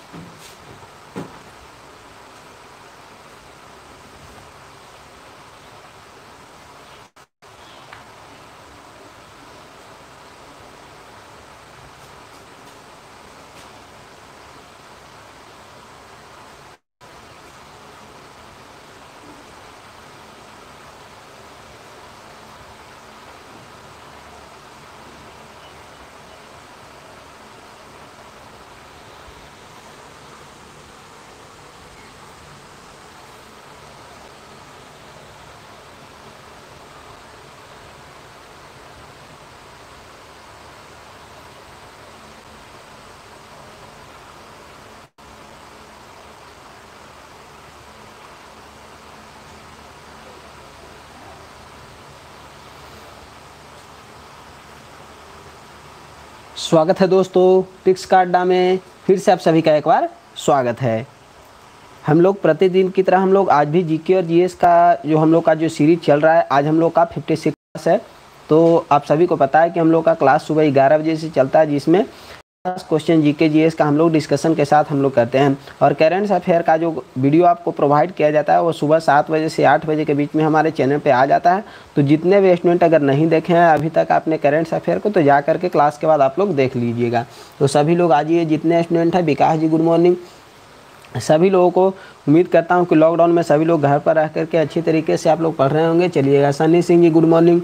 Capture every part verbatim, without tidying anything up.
स्वागत है दोस्तों, ट्रिक्स का अड्डा में फिर से आप सभी का एक बार स्वागत है। हम लोग प्रतिदिन की तरह हम लोग आज भी जीके और जीएस का जो हम लोग का जो सीरीज चल रहा है, आज हम लोग का फिफ्टी सिक्स क्लास है। तो आप सभी को पता है कि हम लोग का क्लास सुबह ग्यारह बजे से चलता है, जिसमें क्वेश्चन जीके जीएस का हम लोग डिस्कशन के साथ हम लोग करते हैं। और करेंट अफेयर का जो वीडियो आपको प्रोवाइड किया जाता है वो सुबह सात बजे से आठ बजे के बीच में हमारे चैनल पे आ जाता है। तो जितने भी स्टूडेंट अगर नहीं देखे हैं अभी तक आपने करेंट अफेयर को, तो जा करके क्लास के बाद आप लोग देख लीजिएगा। तो सभी लोग आ जाइए, जितने स्टूडेंट हैं। Vikas ji good morning. सभी लोगों को उम्मीद करता हूँ कि लॉकडाउन में सभी लोग घर पर रह करके अच्छी तरीके से आप लोग पढ़ रहे होंगे। चलिएगा। Sunny Singh ji good morning.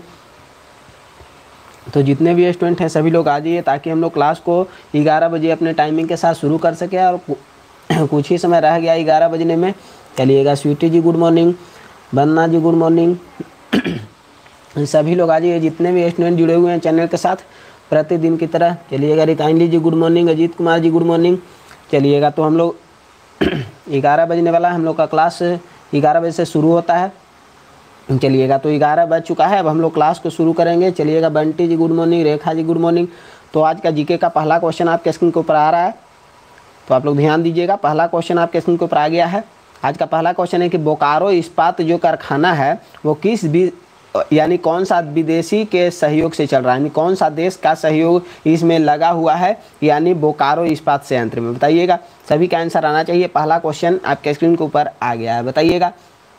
तो जितने भी स्टूडेंट हैं सभी लोग आ जाइए, ताकि हम लोग क्लास को ग्यारह बजे अपने टाइमिंग के साथ शुरू कर सकें। और कुछ ही समय रह गया ग्यारह बजने में। चलिएगा। Sweety ji good morning. Vandana ji good morning. सभी लोग आ जाइए, जितने भी स्टूडेंट जुड़े हुए हैं चैनल के साथ प्रतिदिन की तरह। चलिएगा। रिताइनली ji good morning. Ajit Kumar ji good morning. चलिएगा। तो हम लोग ग्यारह बजने वाला है, हम लोग का क्लास ग्यारह बजे से शुरू होता है। चलिएगा। तो ग्यारह बज चुका है, अब हम लोग क्लास को शुरू करेंगे। चलिएगा। Bunty ji good morning. Rekha ji good morning. तो आज का जीके का पहला क्वेश्चन आपके स्क्रीन के ऊपर आ रहा है, तो आप लोग ध्यान दीजिएगा। पहला क्वेश्चन आपके स्क्रीन के ऊपर आ गया है। आज का पहला क्वेश्चन है कि बोकारो इस्पात जो कारखाना है वो किस भी यानी कौन सा विदेशी के सहयोग से चल रहा है, यानी कौन सा देश का सहयोग इसमें लगा हुआ है, यानी बोकारो इस्पात संयंत्र में। बताइएगा। सभी का आंसर आना चाहिए। पहला क्वेश्चन आपके स्क्रीन के ऊपर आ गया है, बताइएगा।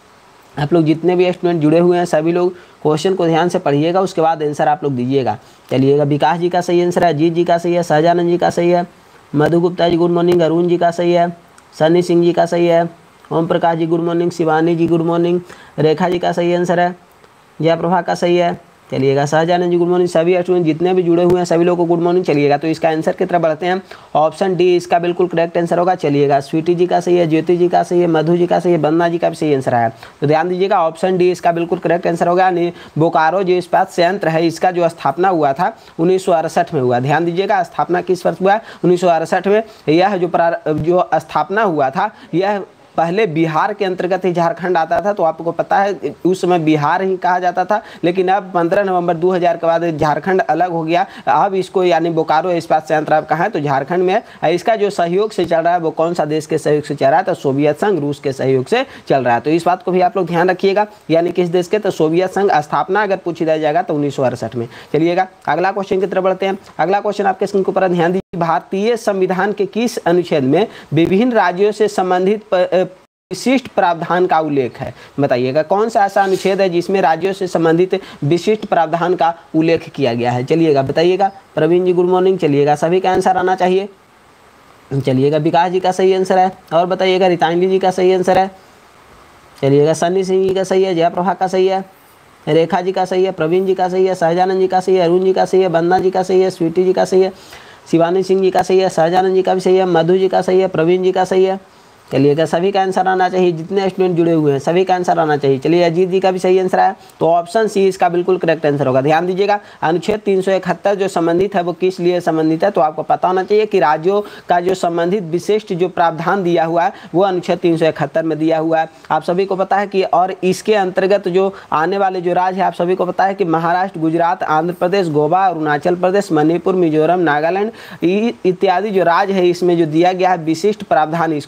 आप लोग जितने भी स्टूडेंट जुड़े हुए हैं सभी लोग क्वेश्चन को ध्यान से पढ़िएगा, उसके बाद आंसर आप लोग दीजिएगा। चलिएगा। विकास जी का सही आंसर है, अजीत जी का सही है, सहजानंद जी का सही है, मधु गुप्ता जी गुड मॉर्निंग, अरुण जी का सही है, सन्नी सिंह जी का सही है, Om Prakash ji good morning, Shivani ji good morning, Rekha ji का सही आंसर है, जयप्रभा का सही है। चलिएगा। Sahajanand ji good morning. सभी स्टूडेंट जितने भी जुड़े हुए हैं सभी लोगों को गुड मॉर्निंग। चलिएगा। तो इसका आंसर की तरफ बढ़ते हैं। ऑप्शन डी इसका बिल्कुल करेक्ट आंसर होगा। चलिएगा। स्वीटी जी का सही है, ज्योति जी का सही है, मधु जी का सही है, वंदना जी का भी सही आंसर है। तो ध्यान दीजिएगा, ऑप्शन डी इसका बिल्कुल करेक्ट आंसर होगा। यानी बोकारो जो इस्पात संयंत्र है इसका जो स्थापना हुआ था उन्नीस सौ अड़सठ में हुआ। ध्यान दीजिएगा, स्थापना किस वर्ष हुआ? उन्नीस सौ अड़सठ में। यह जो जो स्थापना हुआ था यह पहले बिहार के अंतर्गत ही झारखंड आता था। तो आपको पता है उस समय बिहार ही कहा जाता था, लेकिन अब पंद्रह नवंबर दो हज़ार के बाद झारखंड अलग हो गया। अब इसको यानी बोकारो इस्पात संयंत्र अब कहाँ है? तो झारखंड में है। इसका जो सहयोग से चल रहा है वो कौन सा देश के सहयोग से चल रहा है? तो सोवियत संघ रूस के सहयोग से चल रहा है। तो इस बात को भी आप लोग ध्यान रखिएगा। यानी किस देश के? तो सोवियत संघ। स्थापना अगर पूछी जाएगा तो उन्नीस सौ अड़सठ में। चलिएगा। अगला क्वेश्चन की तरफ बढ़ते हैं। अगला क्वेश्चन आपके स्क्रीन के ऊपर ध्यान दीजिए। भारतीय संविधान के किस अनुच्छेद में विभिन्न राज्यों से संबंधित विशिष्ट प्रावधान का उल्लेख है? बताइएगा। कौन सा ऐसा अनुच्छेद है जिसमें राज्यों से संबंधित विशिष्ट प्रावधान का उल्लेख किया गया है? चलिएगा। बताइएगा। Praveen ji good morning. चलिएगा। सभी का आंसर आना चाहिए। चलिएगा। विकास जी का सही आंसर है। और बताइएगा। रितांजलि जी का सही आंसर है। चलिएगा। सन्नी सिंह जी का सही है, जयप्रभा का सही है, रेखा जी का सही है, प्रवीण जी का सही है, सहजानंद जी का सही है, अरुण जी का सही है, वंदना जी का सही है, स्वीटी जी का सही है, शिवानी सिंह जी का सही है, सहजानंद जी का भी सही है, मधु जी का सही है, प्रवीण जी का सही है। चलिएगा। सभी का आंसर आना चाहिए। जितने स्टूडेंट जुड़े हुए हैं सभी का आंसर आना चाहिए। चलिए। अजीत जी का भी सही आंसर है। तो ऑप्शन सी इसका बिल्कुल करेक्ट आंसर होगा। ध्यान दीजिएगा। अनुच्छेद तीन सौ इकहत्तर जो संबंधित है वो किस लिए संबंधित है? तो आपको पता होना चाहिए कि राज्यों का जो संबंधित विशिष्ट जो प्रावधान दिया हुआ है वो अनुच्छेद तीन सौ इकहत्तर में दिया हुआ है। आप सभी को पता है कि और इसके अंतर्गत जो आने वाले जो राज्य है आप सभी को पता है कि महाराष्ट्र, गुजरात, आंध्र प्रदेश, गोवा, अरुणाचल प्रदेश, मणिपुर, मिजोरम, नागालैंड इत्यादि जो राज्य है इसमें जो दिया गया है विशिष्ट प्रावधान इसको दिया गया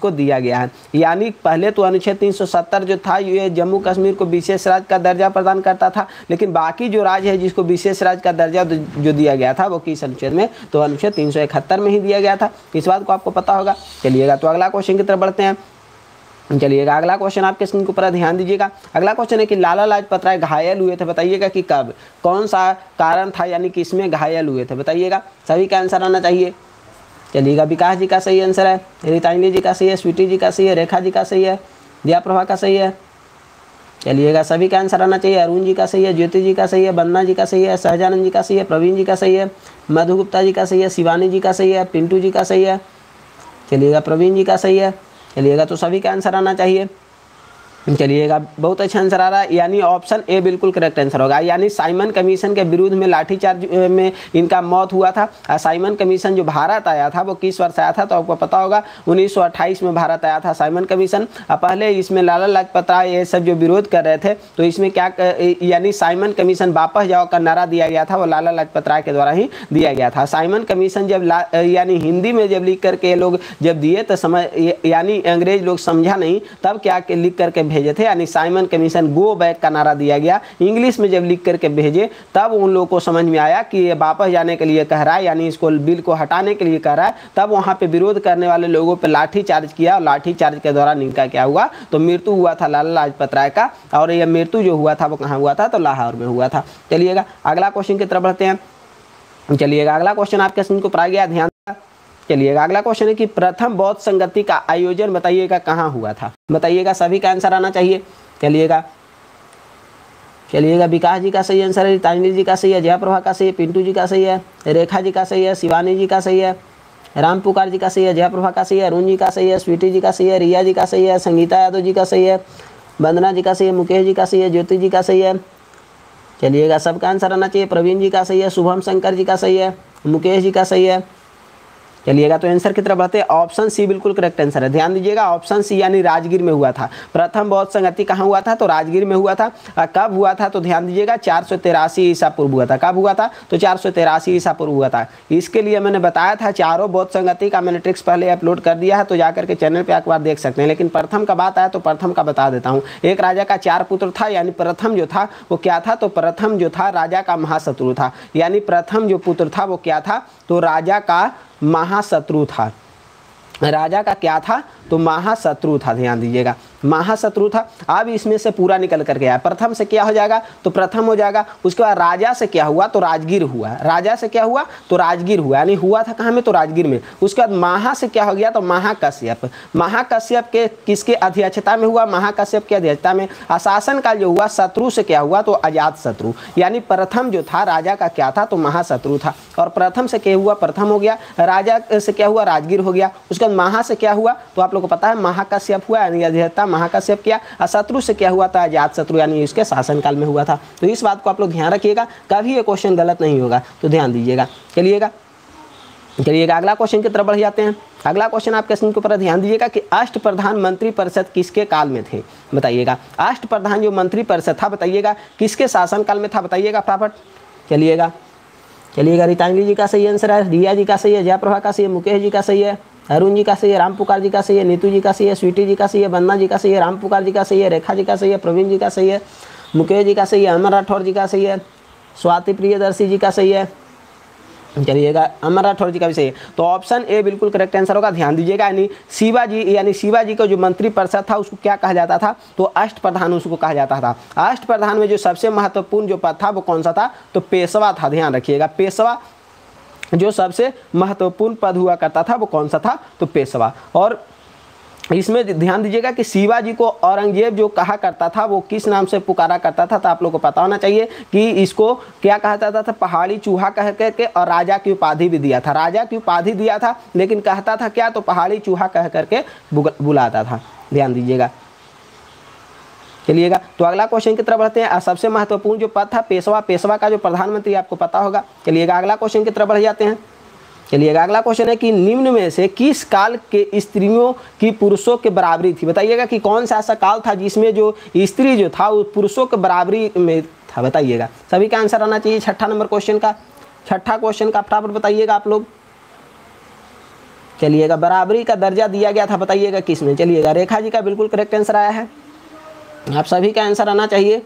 गया है। यानी पहले तो अनुच्छेद तीन सौ सत्तर जो था ये जम्मू कश्मीर को विशेष राज्य का दर्जा प्रदान करता था, लेकिन बाकी जो राज्य है जिसको विशेष राज्य का दर्जा जो दिया गया था वो किस अनुच्छेद में, तो अनुच्छेद तीन सौ इकहत्तर में ही दिया गया था। इस बात को आपको पता होगा। चलिएगा तो अगला क्वेश्चन की तरफ बढ़ते हैं। चलिएगा अगला क्वेश्चन आपके स्क्रीन के ऊपर ध्यान दीजिएगा। अगला क्वेश्चन है कि लाला लाजपत राय घायल हुए थे, बताइएगा कि कब, कौन सा कारण था, यानी किसमें घायल हुए थे, बताइएगा। सभी का आंसर आना चाहिए। चलिएगा विकास जी का सही आंसर है, रीतांजलि जी का सही है, स्वीटी जी का सही है, रेखा जी का सही है, दिया प्रभा का सही है। चलिएगा सभी का आंसर आना चाहिए। अरुण जी का सही है, ज्योति जी का सही है, वंदना जी का सही है, सहजानंद जी का सही है, प्रवीण जी का सही है, मधु गुप्ता जी का सही है, शिवानी जी का सही है, पिंटू जी का सही है। चलिएगा प्रवीण जी का सही है। चलिएगा तो सभी का आंसर आना चाहिए। चलिएगा बहुत अच्छा आंसर आ रहा है, यानी ऑप्शन ए बिल्कुल करेक्ट आंसर होगा। यानी साइमन कमीशन के विरुद्ध में लाठीचार्ज में इनका मौत हुआ था। साइमन कमीशन जो भारत आया था वो किस वर्ष आया था, तो आपको पता होगा उन्नीस सौ अट्ठाईस में भारत आया था साइमन कमीशन। पहले इसमें लाला लाजपत राय ये सब जो विरोध कर रहे थे, तो इसमें क्या यानी साइमन कमीशन वापस जाओ का नारा दिया गया था, वो लाला लाजपत राय के द्वारा ही दिया गया था। साइमन कमीशन जब यानी हिंदी में जब लिख करके लोग जब दिए तो समझ यानी अंग्रेज लोग समझा नहीं, तब क्या लिख करके भेजे थे, यानी साइमन कमीशन गो बैक का नारा दिया गया। इंग्लिश में जब लिख करके भेजे तब उन लोगों को समझ में आया कि ये वापस जाने के लिए कह रहा है, यानी इसको बिल को हटाने के लिए कह रहा है। तब वहां पे विरोध करने वाले लोगों पे लाठी चार्ज किया और लाठी चार्ज के दौरान इनका क्या हुआ, तो मृत्यु हुआ था लाला लाजपत राय का। और यह मृत्यु जो हुआ था वो कहाँ हुआ था, तो लाहौर में हुआ था। चलिएगा अगला क्वेश्चन की तरफ बढ़ते हैं। चलिएगा अगला क्वेश्चन आपके स्क्रीन को आ गया, ध्यान। चलिएगा अगला क्वेश्चन है कि प्रथम बौद्ध संगति का आयोजन बताइएगा कहाँ हुआ था, बताइएगा। सभी का आंसर आना चाहिए। चलिएगा चलिएगा विकास जी का सही आंसर है, रीतांजलि जी का सही है, जयप्रभा का सही है, पिंटू जी का सही है, रेखा जी का सही है, शिवानी जी का सही है, राम पुकार जी का सही है, जयप्रभा का सही है, अरुण जी का सही है, स्वीटी जी का सही है, रिया जी का सही है, संगीता यादव जी का सही है, वंदना जी का सही है, मुकेश जी का सही है, ज्योति जी का सही है। चलिएगा सबका आंसर आना चाहिए। प्रवीण जी का सही है, शुभम शंकर जी का सही है, मुकेश जी का सही है। चलिएगा तो आंसर की तरफ बढ़ते हैं। ऑप्शन सी बिल्कुल करेक्ट आंसर है, ध्यान दीजिएगा। ऑप्शन सी यानी राजगीर में हुआ था। प्रथम बौद्ध संगति कहाँ हुआ था, तो राजगीर में हुआ था। कब हुआ था, तो ध्यान दीजिएगा चार सौ तिरासी ईसा पूर्व हुआ था। कब हुआ था, तो चार सौ तिरासी ईसा पूर्व हुआ था। इसके लिए मैंने बताया था चारों बौद्ध संगति का मैंने ट्रिक्स पहले अपलोड कर दिया है, तो जाकर के चैनल पर एक बार देख सकते हैं। लेकिन प्रथम का बात आया तो प्रथम का बता देता हूँ। एक राजा का चार पुत्र था, यानी प्रथम जो था वो क्या था, तो प्रथम जो था राजा का महाशत्रु था। यानी प्रथम जो पुत्र था वो क्या था, तो राजा का महाशत्रु था। राजा का क्या था, तो महाशत्रु था। ध्यान दीजिएगा महाशत्रु था। अब इसमें से पूरा निकल करके आया। प्रथम से क्या हो जाएगा, तो प्रथम हो जाएगा। उसके बाद राजा से क्या हुआ, तो राजगीर हुआ। राजा से क्या हुआ, तो राजगीर हुआ, यानी हुआ था कहाँ में, तो राजगीर में। उसके बाद महा से क्या हो गया, तो महाकश्यप। महाकश्यप के किसके अध्यक्षता में हुआ, महाकश्यप की अध्यक्षता में। शासन काल जो हुआ, शत्रु से क्या हुआ, तो अजात शत्रु। यानी प्रथम जो था राजा का क्या था, तो महाशत्रु था। और प्रथम से क्या हुआ, प्रथम हो गया। राजा से क्या हुआ, राजगीर हो गया। उसके बाद महा से क्या हुआ, तो आप लोग को पता है महाकश्यप हुआ, यानी अध्यक्षता महाकश्यप किया। शत्रु से क्या हुआ था, अजात शत्रु, यानी इसके शासनकाल में हुआ था। तो इस बात को आप लोग ध्यान रखिएगा, कभी ये क्वेश्चन गलत नहीं होगा, तो ध्यान दीजिएगा। चलिएगा चलिएगा अगला क्वेश्चन की तरफ बढ़ जाते हैं। अगला क्वेश्चन आपके स्क्रीन के ऊपर ध्यान दीजिएगा कि अष्ट प्रधान मंत्री परिषद किसके काल में थे, बताइएगा। अष्ट प्रधान जो मंत्री परिषद था, बताइएगा किसके शासनकाल में था, बताइएगा फटाफट। चलिएगा चलिएगा रीतांजलि जी का सही आंसर है, रिया जी का सही है, जयप्रभा का सही है, मुकेश जी का सही है, अरुण जी का सही है, राम पुकार जी का सही है, नीतू जी का सही है, स्वीटी जी का सही है, वंदना जी का सही है, राम पुकार जी का सही है, रेखा जी का सही है, प्रवीण जी का सही है, मुकेश जी का सही है, अमर राठौर जी का सही है, स्वाति प्रियदर्शी जी का सही है। चलिएगा अमर राठौर जी का भी सही है। तो ऑप्शन ए बिल्कुल करेक्ट आंसर होगा। ध्यान दीजिएगा, यानी शिवाजी यानी शिवाजी का जो मंत्री परिषद था उसको क्या कहा जाता था, तो अष्ट प्रधान उसको कहा जाता था। अष्ट प्रधान में जो सबसे महत्वपूर्ण जो पद था वो कौन सा था, तो पेशवा था। ध्यान रखिएगा, पेशवा जो सबसे महत्वपूर्ण पद हुआ करता था वो कौन सा था, तो पेशवा। और इसमें ध्यान दीजिएगा कि शिवाजी को औरंगजेब जो कहा करता था वो किस नाम से पुकारा करता था, तो आप लोगों को पता होना चाहिए कि इसको क्या कहा जाता था, पहाड़ी चूहा कह करके, और राजा की उपाधि भी दिया था। राजा की उपाधि दिया था, लेकिन कहता था क्या, तो पहाड़ी चूहा कह करके बुलाता था। ध्यान दीजिएगा। चलिएगा तो अगला क्वेश्चन की तरफ बढ़ते हैं। सबसे महत्वपूर्ण जो पद था पेशवा, पेशवा का जो प्रधानमंत्री आपको पता होगा। चलिएगा अगला क्वेश्चन की तरफ बढ़ जाते हैं। चलिएगा अगला क्वेश्चन है कि निम्न में से किस काल के स्त्रियों की पुरुषों के बराबरी थी, बताइएगा कि कौन सा ऐसा काल था जिसमें जो स्त्री जो था वो पुरुषों के बराबरी में था, बताइएगा। सभी का आंसर आना चाहिए छठा नंबर क्वेश्चन का। छठा क्वेश्चन का फटाफट बताइएगा आप लोग। चलिएगा बराबरी का दर्जा दिया गया था, बताइएगा किसमें। चलिएगा रेखा जी का बिल्कुल करेक्ट आंसर आया है, आप सभी का आंसर आना चाहिए।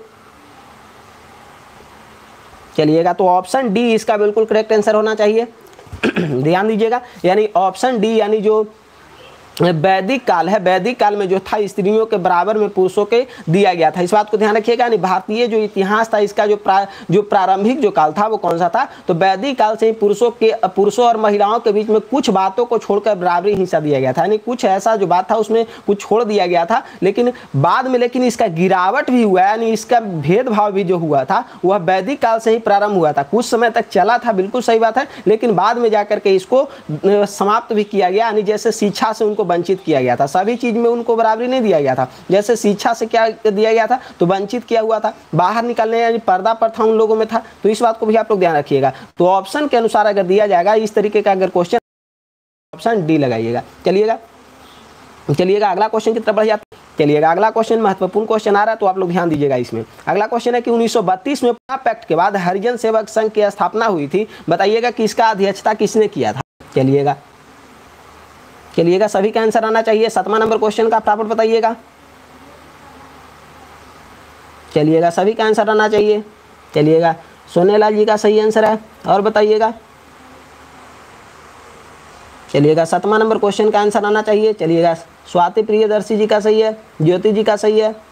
चलिएगा तो ऑप्शन डी इसका बिल्कुल करेक्ट आंसर होना चाहिए। ध्यान दीजिएगा, यानी ऑप्शन डी यानी जो वैदिक काल है, वैदिक काल में जो था स्त्रियों के बराबर में पुरुषों के दिया गया था। इस बात को ध्यान रखिएगा। यानी भारतीय जो इतिहास था इसका जो प्रा, जो प्रारंभिक जो काल था वो कौन सा था, तो वैदिक काल से ही पुरुषों के पुरुषों और महिलाओं के बीच में कुछ बातों को छोड़कर बराबरी हिस्सा दिया गया था। यानी कुछ ऐसा जो बात था उसमें कुछ छोड़ दिया गया था, लेकिन बाद में लेकिन इसका गिरावट भी हुआ, यानी इसका भेदभाव भी जो हुआ था वह वैदिक काल से ही प्रारंभ हुआ था। कुछ समय तक चला था, बिल्कुल सही बात है, लेकिन बाद में जाकर के इसको समाप्त भी किया गया। यानी जैसे शिक्षा से उनको वंचित किया गया था, सभी चीज में उनको बराबरी नहीं दिया गया था। जैसे शिक्षा से क्या दिया गया था, तो वंचित किया हुआ था, बाहर निकलने यानी पर्दा प्रथा उन लोगों में था। तो इस बात को भी आप लोग ध्यान रखिएगा। तो ऑप्शन के अनुसार अगर दिया जाएगा इस तरीके का अगर क्वेश्चन, ऑप्शन डी लगाइएगा। चलिएगा चलिएगा अगला क्वेश्चन की तरफ बढ़ जाते हैं। चलिएगा अगला क्वेश्चन महत्वपूर्ण क्वेश्चन आ रहा है, तो आप लोग ध्यान दीजिएगा इसमें। अगला क्वेश्चन है कि उन्नीस सौ बत्तीस में पूना पैक्ट के बाद हरिजन सेवक संघ की स्थापना हुई थी, बताइएगा कि इसका अध्यक्षता किसने किया था। चलिएगा चलिएगा सभी का आंसर आना चाहिए। सातवां नंबर क्वेश्चन का फटाफट बताइएगा। चलिएगा सभी का आंसर आना चाहिए। चलिएगा सोनेलाल जी का सही आंसर है, और बताइएगा। चलिएगा सातवां नंबर क्वेश्चन का आंसर आना चाहिए। चलिएगा स्वाति प्रियदर्शी जी का सही है, ज्योति जी का सही है।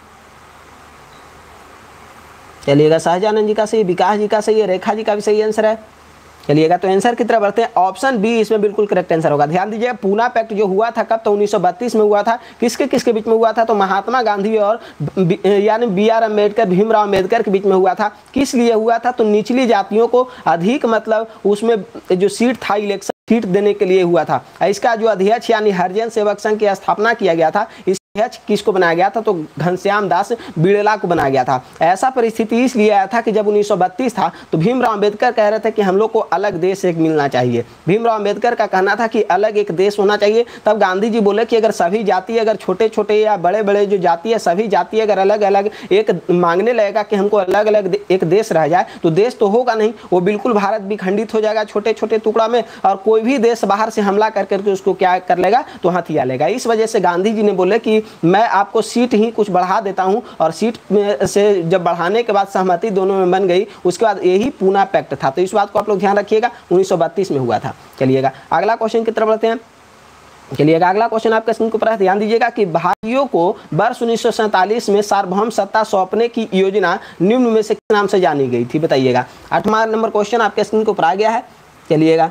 चलिएगा सहजानंद जी का सही, विकास जी का सही है, रेखा जी का भी सही आंसर है। चलिएगा तो आंसर की तरफ बढ़ते हैं। ऑप्शन बी इसमें बिल्कुल करेक्ट आंसर होगा। ध्यान दीजिए, पूना पैक्ट जो हुआ था कब, तो उन्नीस सौ बत्तीस में हुआ था। किसके किसके बीच में हुआ था, तो महात्मा गांधी और यानी बी आर अम्बेडकर, भीमराव अम्बेडकर के बीच में हुआ था। किस लिए हुआ था, तो निचली जातियों को अधिक मतलब उसमें जो सीट था, इलेक्शन सीट देने के लिए हुआ था। इसका जो अध्यक्ष यानी हरिजन सेवक संघ की स्थापना किया गया था, इस अध्यक्ष किसको बनाया गया था, तो घनश्याम दास बिड़ला को बनाया गया था। ऐसा परिस्थिति इसलिए आया था कि जब उन्नीस सौ बत्तीस था तो भीमराव अम्बेडकर कह रहे थे कि हम लोग को अलग देश एक मिलना चाहिए। भीमराव अम्बेडकर का कहना था कि अलग एक देश होना चाहिए। तब गांधी जी बोले कि अगर सभी जाति, अगर छोटे छोटे या बड़े बड़े जो जाति है, सभी जाति अगर अलग अलग एक मांगने लगेगा कि हमको अलग अलग एक देश रह जाए, तो देश तो होगा नहीं, वो बिल्कुल भारत भी खंडित हो जाएगा छोटे छोटे टुकड़ा में, और कोई भी देश बाहर से हमला कर करके उसको क्या कर लेगा, तो हथिया लेगा। इस वजह से गांधी जी ने बोले कि मैं आपको सीट ही कुछ बढ़ा देता हूं, और सीट में से जब बढ़ाने के बाद सहमति दोनों में बन गई, उसके बाद यही पूना पैक्ट था। तो इस बात को आप लोग ध्यान रखिएगा, उन्नीस सौ बत्तीस में हुआ था। चलिएगा अगला क्वेश्चन की तरफ बढ़ते हैं। चलिएगा अगला क्वेश्चन आपका स्क्रीन के ऊपर ध्यान दीजिएगा कि भारतीयों को वर्ष उन्नीस सौ सैंतालीस में सार्वभौम सत्ता सौंपने की योजना निम्न में से किस नाम से जानी गई थी, बताइएगा। आठवां नंबर क्वेश्चन आपके स्क्रीन के ऊपर आ गया है। चलिएगा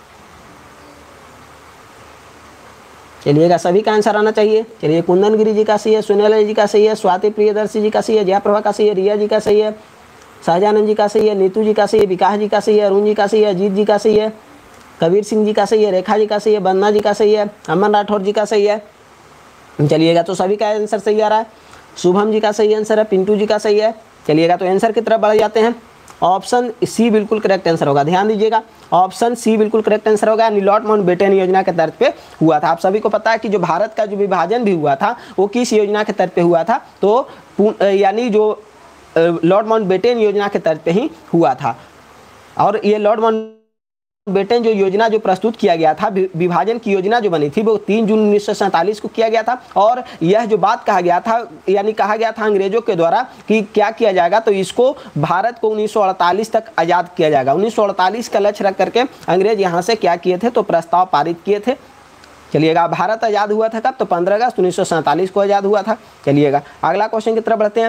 चलिएगा सभी का आंसर आना चाहिए। चलिए कुंदन गिरी जी का सही है, सुनील जी का सही है, स्वाति प्रियदर्शी जी का सही है, जयाप्रभा का सही है, रिया जी का सही है, सहजानंद जी का सही है, नीतू जी का सही है, विकास जी का सही है, अरुण जी का सही है, अजीत जी का सही है, कबीर सिंह जी का सही है, रेखा जी का सही है, बन्ना जी का सही है, अमन राठौर जी का सही है। चलिएगा तो सभी का आंसर सही आ रहा है। शुभम जी का सही आंसर है, पिंटू जी का सही है। चलिएगा तो आंसर की तरफ बढ़ जाते हैं। ऑप्शन सी बिल्कुल करेक्ट आंसर होगा। ध्यान दीजिएगा, ऑप्शन सी बिल्कुल करेक्ट आंसर होगा। लॉर्ड माउंटबेटन योजना के तर्ज पे हुआ था। आप सभी को पता है कि जो भारत का जो विभाजन भी हुआ था वो किस योजना के तर्ज पे हुआ था, तो यानी जो लॉर्ड माउंटबेटन योजना के तर्ज पे ही हुआ था। और ये लॉर्ड माउंट बेटन जो योजना जो प्रस्तुत किया गया था, विभाजन की योजना जो बनी थी, वो तीन जून उन्नीस सौ सैंतालीस को किया गया था। और यह जो बात कहा गया था, यानी कहा गया था अंग्रेजों के द्वारा कि क्या किया जाएगा, तो इसको भारत को उन्नीस सौ अड़तालीस तक आज़ाद किया जाएगा। उन्नीस सौ अड़तालीस का लक्ष्य रख करके अंग्रेज यहाँ से क्या किए थे, तो प्रस्ताव पारित किए थे। चलिएगा भारत आज़ाद हुआ था कब, तो पंद्रह अगस्त उन्नीस सौ सैंतालीस को आज़ाद हुआ था। चलिएगा अगला क्वेश्चन की तरफ बढ़ते हैं।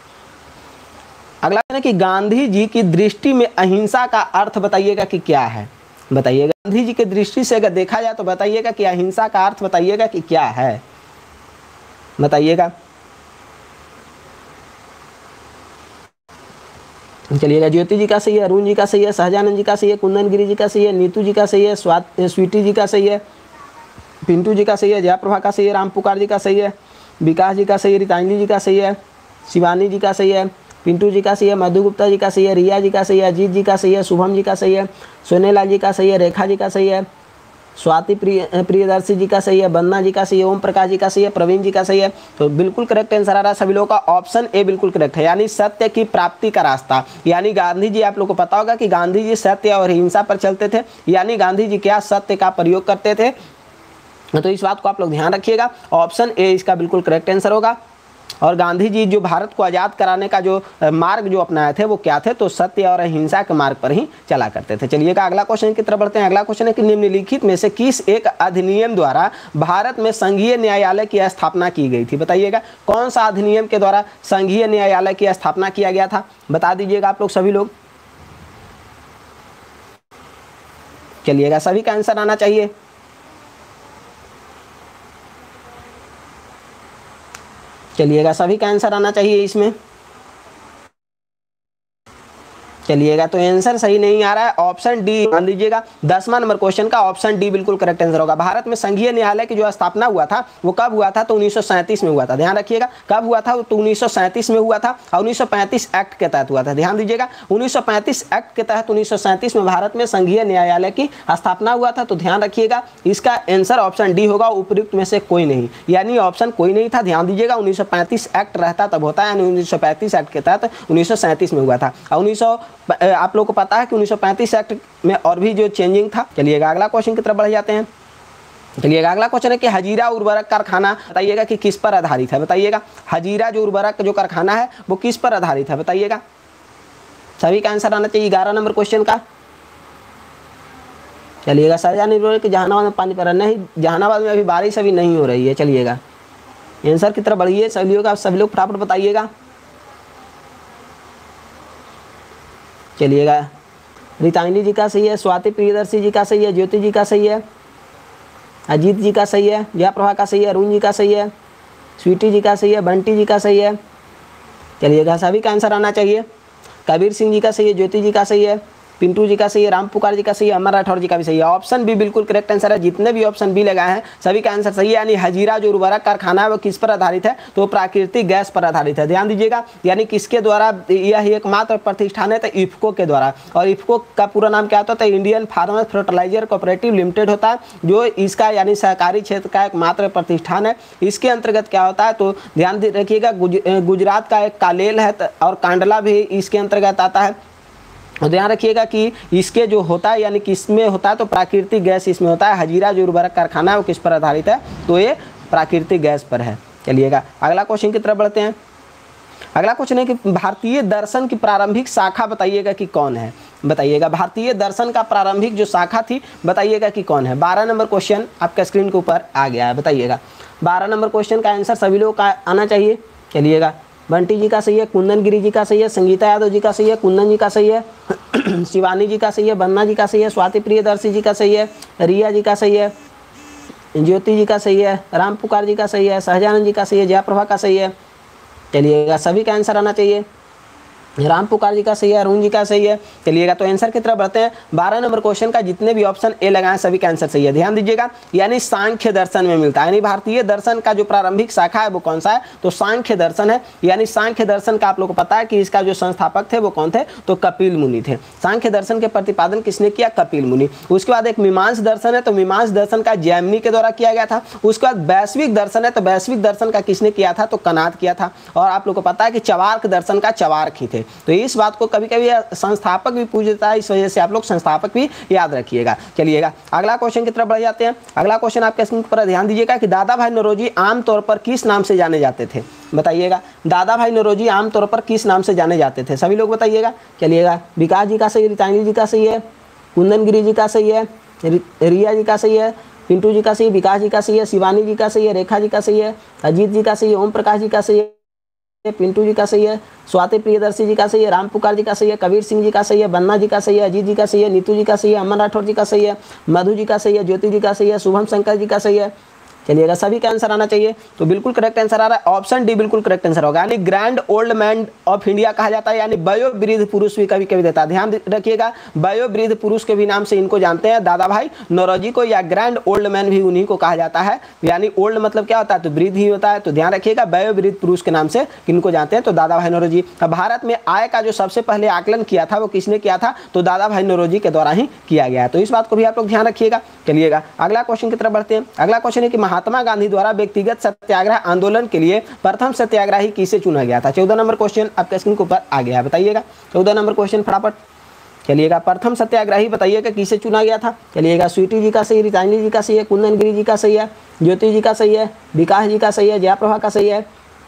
अगला है कि गांधी जी की दृष्टि में अहिंसा का अर्थ बताइएगा कि क्या है, बताइएगा। गांधी जी की दृष्टि से अगर देखा जाए तो बताइएगा कि अहिंसा का अर्थ बताइएगा कि क्या है, बताइएगा। चलिएगा ज्योति जी का सही है, अरुण जी का सही है, सहजानंद जी का सही है, कुंदन गिरी जी का सही है, नीतू जी का सही है, स्वीटी जी का सही है, पिंटू जी का सही है, जयाप्रभा का सही है, राम पुकार जी का सही है, विकास जी का सही है, रितांजलि जी का सही है, शिवानी जी का सही है, पिंटू जी का सही है, मधु गुप्ता जी का सही है, रिया जी का सही है, अजीत जी का सही है, शुभम जी का सही है, सोनेलाल जी का सही है, रेखा जी का सही है, स्वाति प्रिय प्रियदर्शी जी का सही है, बन्ना जी का सही है, ओम प्रकाश जी का सही है, प्रवीण जी का सही है। तो बिल्कुल करेक्ट आंसर आ रहा है सभी लोगों का, ऑप्शन ए बिल्कुल करेक्ट है, यानी सत्य की प्राप्ति का रास्ता। यानी गांधी जी, आप लोग को पता होगा कि गांधी जी सत्य और हिंसा पर चलते थे। यानी गांधी जी क्या सत्य का प्रयोग करते थे, तो इस बात को आप लोग ध्यान रखिएगा। ऑप्शन ए इसका बिल्कुल करेक्ट आंसर होगा। और गांधी जी जो भारत को आज़ाद कराने का जो मार्ग जो अपनाए थे वो क्या थे, तो सत्य और अहिंसा के मार्ग पर ही चला करते थे। चलिएगा अगला क्वेश्चन की तरफ बढ़ते हैं। अगला क्वेश्चन है कि निम्नलिखित में से किस एक अधिनियम द्वारा भारत में संघीय न्यायालय की स्थापना की गई थी? बताइएगा कौन सा अधिनियम के द्वारा संघीय न्यायालय की स्थापना किया गया था, बता दीजिएगा आप लोग सभी लोग। चलिएगा सभी का आंसर आना चाहिए। चलिएगा सभी का आंसर आना चाहिए इसमें। चलिएगा तो आंसर सही नहीं आ रहा है, ऑप्शन डी मान लीजिएगा। दसवां नंबर क्वेश्चन का ऑप्शन डी बिल्कुल करेक्ट आंसर होगा। भारत में संघीय न्यायालय की जो स्थापना हुआ था वो कब हुआ था, तो उन्नीस सौ सैंतीस में हुआ था। ध्यान रखिएगा कब हुआ था, तो उन्नीस सौ सैंतीस में हुआ था और उन्नीस सौ पैंतीस एक्ट के तहत हुआ था। ध्यान दीजिएगा उन्नीस सौ पैंतीस एक्ट के तहत उन्नीस सौ सैंतीस में भारत में संघीय न्यायालय की स्थापना हुआ था। तो ध्यान रखिएगा इसका आंसर ऑप्शन डी होगा, उपयुक्त में से कोई नहीं, यानी ऑप्शन कोई नहीं था। ध्यान दीजिएगा उन्नीस सौ पैंतीस एक्ट रहता तब होता है, यानी उन्नीस सौ पैंतीस एक्ट के तहत उन्नीस सौ सैंतीस में हुआ था। और उन्नीस सौ आप लोग को पता है कि उन्नीस सौ पैंतीस एक्ट में और भी जो चेंजिंग था। चलिएगा अगला क्वेश्चन की तरफ बढ़ जाते हैं। चलिएगा अगला क्वेश्चन है कि हजीरा उर्वरक कारखाना बताइएगा कि किस पर आधारित है? बताइएगा हजीरा जो उर्वरक जो कारखाना है वो किस पर आधारित है? बताइएगा सभी का आंसर आना चाहिए ग्यारह नंबर क्वेश्चन का। चलिएगा शाहजहां बोले कि जहानाबाद में पानी पर नहीं, जहानाबाद में अभी बारिश अभी नहीं हो रही है। चलिएगा आंसर की तरफ बढ़िए सभी लोग, आप सभी लोग फटाफट बताइएगा। चलिएगा रितांजलि जी का सही है, स्वाति प्रियदर्शी जी का सही है, ज्योति जी का सही है, अजीत जी का सही है, जयाप्रभा का सही है, अरुण जी का सही है, स्वीटी जी का सही है, बंटी जी का सही है। चलिएगा सभी का आंसर आना चाहिए। कबीर सिंह जी का सही है, ज्योति जी का सही है, पिंटू जी का सही है, राम पुकार जी का सही है, अमर राठौर जी का भी सही है। ऑप्शन बी बिल्कुल करेक्ट आंसर है। जितने भी ऑप्शन बी लगाए हैं सभी का आंसर सही है। यानी हजीरा जो उर्वरक कारखाना है वो किस पर आधारित है, तो प्राकृतिक गैस पर आधारित है। ध्यान दीजिएगा यानी किसके द्वारा, यह एकमात्र प्रतिष्ठान है तो इफ्को के द्वारा। और इफ्को का पूरा नाम क्या होता है, Indian farmer fertiliser cooperative limited होता है, जो इसका यानी सहकारी क्षेत्र का एकमात्र प्रतिष्ठान है। इसके अंतर्गत क्या होता है, तो ध्यान रखिएगा गुजरात का एक कालेल है और कांडला भी इसके अंतर्गत आता है। और ध्यान रखिएगा कि इसके जो होता है यानी किसमें होता है, तो प्राकृतिक गैस इसमें होता है। हजीरा जो उर्वरक कारखाना है वो किस पर आधारित है, तो ये प्राकृतिक गैस पर है। चलिएगा अगला क्वेश्चन की तरफ बढ़ते हैं। अगला क्वेश्चन है कि भारतीय दर्शन की प्रारंभिक शाखा बताइएगा कि कौन है? बताइएगा भारतीय दर्शन का प्रारंभिक जो शाखा थी बताइएगा कि कौन है? बारह नंबर क्वेश्चन आपका स्क्रीन के ऊपर आ गया है। बताइएगा बारह नंबर क्वेश्चन का आंसर सभी लोग का आना चाहिए। चलिएगा बंटी जी का सही है, कुंदन गिरी जी का सही है, संगीता यादव जी का सही है, कुंदन जी का सही है, शिवानी जी का सही है, बन्ना जी का सही है, स्वाति प्रियदर्शी जी का सही है, रिया जी का सही है, ज्योति जी का सही है, राम पुकार जी का सही है, शाहजहां जी का सही है, जयाप्रभा का सही है। चलिएगा सभी का आंसर आना चाहिए। राम पुकार जी का सही है, अरुण जी का सही है। चलिएगा तो आंसर की तरफ बढ़ते हैं। बारह नंबर क्वेश्चन का जितने भी ऑप्शन ए लगाए सभी का आंसर सही है। ध्यान दीजिएगा यानी सांख्य दर्शन में मिलता है। यानी भारतीय दर्शन का जो प्रारंभिक शाखा है वो कौन सा है, तो सांख्य दर्शन है। यानी सांख्य दर्शन का आप लोग को पता है कि इसका जो संस्थापक थे वो कौन थे, तो कपिल मुनि थे। सांख्य दर्शन के प्रतिपादन किसने किया, कपिल मुनि। उसके बाद एक मीमांस दर्शन है, तो मीमांस दर्शन का जैमिनी के द्वारा किया गया था। उसके बाद वैश्विक दर्शन है, तो वैश्विक दर्शन का किसने किया था, तो कनाद किया था। और आप लोग को पता है कि चवार्क दर्शन का चवार्क ही थे। तो इस बात को कभी कभी संस्थापक भी पूछ देता है, इस वजह से आप लोग संस्थापक भी याद रखिएगा। चलिएगा अगला क्वेश्चन की तरफ बढ़ जाते हैं। अगला क्वेश्चन आपके स्क्रीन पर ध्यान दीजिएगा कि दादा भाई नौरोजी आमतौर पर किस नाम से जाने जाते थे? बताइएगा दादा भाई नौरोजी आमतौर पर किस नाम से जाने जाते थे? सभी लोग बताइएगा। चलिएगा विकास जी का सही है, रितांजलि जी का सही है, कुंदन गिरी जी का सही है, रिया जी का सही है, पिंटू जी का सही है, विकास जी का सही है, शिवानी जी का सही है, रेखा जी का सही है, अजीत जी का सही है, ओम प्रकाश जी का सही है, पिंटू जी का सही है, स्वाति प्रियदर्शी जी का सही है, राम पुकार जी का सही है, कबीर सिंह जी का सही है, बन्ना जी का सही है, अजीत जी का सही है, नीतू जी का सही है, अमर राठौर जी का सही है, मधु जी का सही है, ज्योति जी का सही है, शुभम शंकर जी का सही है। चलिएगा सभी का आंसर आना चाहिए। तो बिल्कुल करेक्ट आंसर आ रहा है, ऑप्शन डी बिल्कुल करेक्ट आंसर होगा। यानी grand old man of India कहा जाता है, यानी वयोवृद्ध पुरुष भी कभी कभी देता है। ध्यान रखिएगा वयोवृद्ध पुरुष के भी नाम से इनको जानते हैं, दादा भाई नौरोजी को, या ग्रैंड ओल्ड मैन भी उन्हीं को कहा जाता है। यानी ओल्ड मतलब क्या होता है, तो वृद्ध ही होता है। तो ध्यान रखिएगा वयोवृद्ध पुरुष के नाम से किनको जानते हैं, तो दादा भाई नौरोजी। भारत में आय का जो सबसे पहले आकलन किया था वो किसने किया था, तो दादा भाई नौरोजी के द्वारा ही किया गया है। तो इस बात को भी आप लोग ध्यान रखिएगा। चलिएगा अगला क्वेश्चन की तरफ बढ़ते हैं। अगला क्वेश्चन है कि महात्मा गांधी द्वारा व्यक्तिगत सत्याग्रह आंदोलन के लिए प्रथम सत्याग्रही किसे चुना गया था? चौदह नंबर क्वेश्चन आपके स्क्रीन के ऊपर आ गया है। बताइएगा चौदह नंबर क्वेश्चन फटाफट। चलिएगा प्रथम सत्याग्रही बताइएगा किसे चुना गया था। चलिएगा स्वीटी जी का सही, रितांजलि जी का सही है, कुंदन गिरी जी का सही है, ज्योति जी का सही है, विकास जी का सही है, जयाप्रभा का सही है।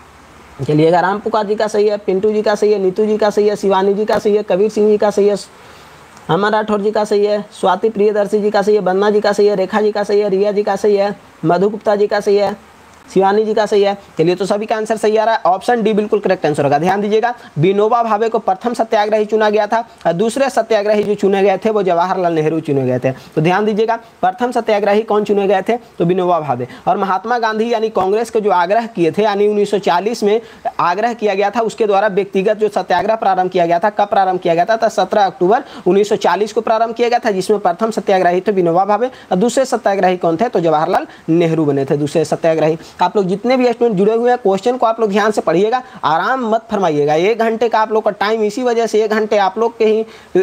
चलिएगा राम पुकार जी का सही है, पिंटू जी का सही है, नीतू जी का सही है, शिवानी जी का सही है, कबीर सिंह जी का सही है, अमर राठौर जी का सही है, स्वाति प्रियदर्शी जी का सही है, बन्ना जी का सही है, रेखा जी का सही है, रिया जी का सही है, मधु गुप्ता जी का सही है, शिवानी जी का सही है। चलिए तो सभी का आंसर सही आ रहा है, ऑप्शन डी बिल्कुल करेक्ट आंसर होगा। ध्यान दीजिएगा विनोबा भावे को प्रथम सत्याग्रही चुना गया था और दूसरे सत्याग्रही जो चुने गए थे वो जवाहरलाल नेहरू चुने गए थे। तो ध्यान दीजिएगा प्रथम सत्याग्रही कौन चुने गए थे, तो विनोबा भावे। और महात्मा गांधी यानी कांग्रेस के जो आग्रह किए थे, यानी उन्नीस सौ चालीस में आग्रह किया गया था, उसके द्वारा व्यक्तिगत जो सत्याग्रह प्रारंभ किया गया था, कब प्रारंभ किया गया था, सत्रह अक्टूबर उन्नीस सौ चालीस को प्रारंभ किया गया था, जिसमें प्रथम सत्याग्रही थे विनोबा भावे और दूसरे सत्याग्रही कौन थे, तो जवाहरलाल नेहरू बने थे दूसरे सत्याग्रही। आप लोग जितने भी जुड़े हुए हैं क्वेश्चन को आप लोग ध्यान से पढ़िएगा, आराम मत फरमाइएगा। एक घंटे का आप लोग का टाइम, इसी वजह से एक घंटे आप लोग के ही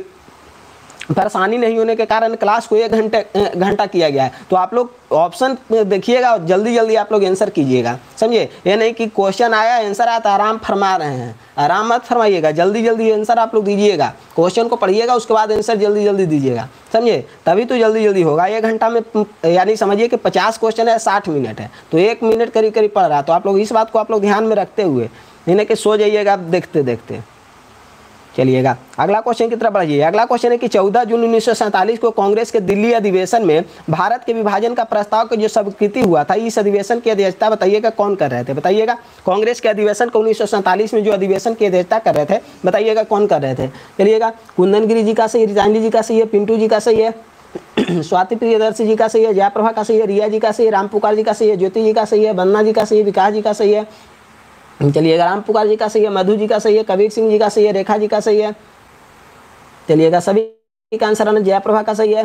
परेशानी नहीं होने के कारण क्लास को एक घंटे घंटा किया गया है। तो आप लोग ऑप्शन देखिएगा और जल्दी जल्दी आप लोग आंसर कीजिएगा, समझे। ये नहीं कि क्वेश्चन आया आंसर आया तो आराम फरमा रहे हैं, आराम मत फरमाइएगा, जल्दी जल्दी आंसर आप लोग दीजिएगा। क्वेश्चन को पढ़िएगा उसके बाद आंसर जल्दी जल्दी दीजिएगा, समझे, तभी तो जल्दी जल्दी होगा। एक घंटा में यानी समझिए कि पचास क्वेश्चन है, साठ मिनट है, तो एक मिनट करीब करीब पढ़ रहा है। तो आप लोग इस बात को आप लोग ध्यान में रखते हुए, नहीं कि सो जाइएगा आप देखते देखते। चलिएगा अगला क्वेश्चन की तरफ बढ़िए। अगला क्वेश्चन है कि चौदह जून उन्नीस सौ सैंतालीस को कांग्रेस के दिल्ली अधिवेशन में भारत के विभाजन का प्रस्ताव का जो स्वीकृति हुआ था, इस अधिवेशन की अध्यक्षता बताइएगा कौन कर रहे थे। बताइएगा कांग्रेस के अधिवेशन को उन्नीस सौ सैंतालीस में जो अधिवेशन की अध्यक्षता कर रहे थे, बताइएगा कौन कर रहे थे। चलिएगा कुंदन गिरी जी का सही, रितांजलि जी का सही है, पिंटू जी का सही है, स्वाति प्रियदर्शी जी का सही है, जयाप्रभा का सही है, रिया जी का सही है, राम पुकार जी का सही है, ज्योति जी का सही है, बन्ना जी का सही है, विकास जी का सही है। चलिएगा राम पुकार जी का सही है, मधु जी का सही है, कबीर सिंह जी का सही है, रेखा जी का सही है। चलिएगा सभी का आंसर आना, जयाप्रभा का सही है।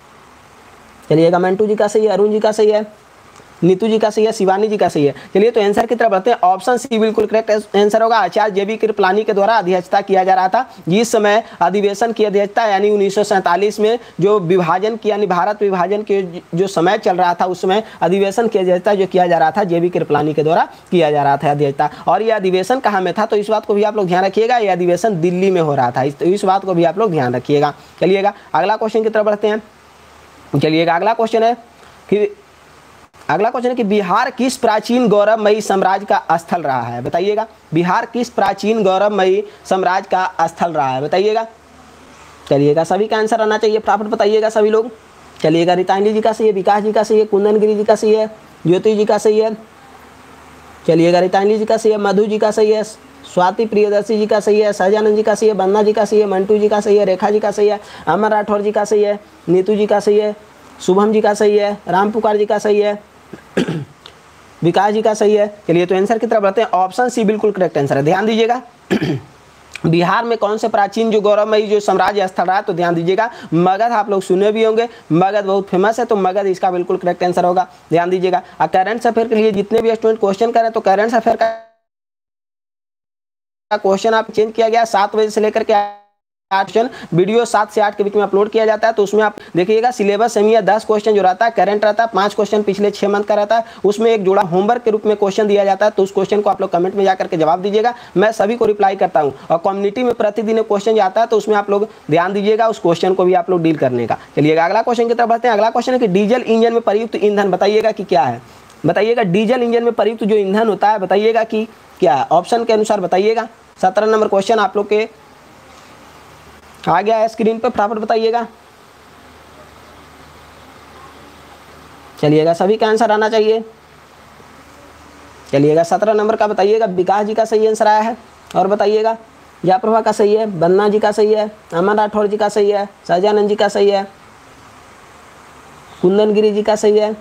चलिएगा मंटू जी का सही है, अरुण जी का सही है, नीतू जी का सही है, शिवानी जी का सही है। चलिए तो आंसर की तरफ बढ़ते हैं। ऑप्शन सी बिल्कुल करेक्ट आंसर होगा। आचार्य जे बी कृपलानी के द्वारा अध्यक्षता किया जा रहा था, जिस समय अधिवेशन की अध्यक्षता यानी उन्नीस सौ सैंतालीस में जो विभाजन की यानी भारत विभाजन के जो समय चल रहा था, उस समय अधिवेशन की अध्यक्षता जो किया जा रहा था जे बी कृपलानी के द्वारा किया जा रहा था अध्यक्षता। और यह अधिवेशन कहाँ में था, तो इस बात को भी आप लोग ध्यान रखिएगा, यह अधिवेशन दिल्ली में हो रहा था, तो इस बात को भी आप लोग ध्यान रखिएगा। चलिएगा अगला क्वेश्चन की तरफ बढ़ते हैं। चलिएगा अगला क्वेश्चन है कि अगला क्वेश्चन है कि बिहार किस प्राचीन गौरवमयी साम्राज्य का स्थल रहा है। बताइएगा बिहार किस प्राचीन गौरवमयी साम्राज्य का स्थल रहा है, बताइएगा। चलिएगा सभी का आंसर आना चाहिए, फटाफट बताइएगा सभी लोग। चलिएगा रितांजलि जी का सही है, विकास जी का सही है, कुंदन गिरी जी का सही है, ज्योति जी का सही है। चलिएगा रितांजलि जी का सही है, मधु जी का सही है, स्वाति प्रियदर्शी जी का सही है, सहजानंद जी का सही है, बन्ना जी का सही है, मंटू जी का सही है, रेखा जी का सही है, अमर राठौर जी का सही है, नीतू जी का सही है, शुभम जी का सही है, राम पुकार जी का सही है, विकास जी का सही है। चलिए तो आंसर की तरफ बढ़ते हैं। ऑप्शन सी बिल्कुल करेक्ट आंसर है। ध्यान दीजिएगा बिहार में कौन से प्राचीन जो गौरवमयी जो साम्राज्य स्थल रहा है, तो ध्यान दीजिएगा मगध, आप लोग सुने भी होंगे, मगध बहुत फेमस है, तो मगध इसका बिल्कुल करेक्ट आंसर होगा। ध्यान दीजिएगा। और करंट अफेयर के लिए जितने भी स्टूडेंट क्वेश्चन करें, तो करंट अफेयर का क्वेश्चन आप चेंज किया गया, सात बजे से लेकर के आठ क्वेश्चन वीडियो सात से आठ के बीच में अपलोड किया जाता है। तो उसमें आप देखिएगा सिलेबस सेमी या दस क्वेश्चन जो रहता है करंट रहता है, पांच क्वेश्चन पिछले छह मंथ का रहता है, उसमें एक जोड़ा होमवर्क के रूप में क्वेश्चन दिया जाता है। तो उस क्वेश्चन को आप लोग कमेंट में जाकर के जवाब दीजिएगा, मैं सभी को रिप्लाई करता हूं। और कम्युनिटी में प्रतिदिन क्वेश्चन आता है, तो उसमें आप लोग ध्यान दीजिएगा, उस क्वेश्चन को भी आप लोग डील करने का। चलिएगा अगला क्वेश्चन की तरफ बढ़ते हैं। अगला क्वेश्चन है कि डीजल इंजन में प्रयुक्त ईंधन बताइएगा कि क्या है। बताइएगा डीजल इंजन में प्रयुक्त जो ईंधन होता है, बताइएगा कि क्या है, ऑप्शन के अनुसार बताइएगा। सत्रह नंबर क्वेश्चन आप लोग के आ गया है स्क्रीन पे, फटाफट बताइएगा। चलिएगा सभी का आंसर आना चाहिए। चलिएगा सत्रह नंबर का बताइएगा, विकास जी का सही आंसर आया है। और बताइएगा जयाप्रभा का सही है, बन्ना जी का सही है, अमर राठौर जी का सही है, सहजानंद जी का सही है, कुंदन गिरी जी का सही है।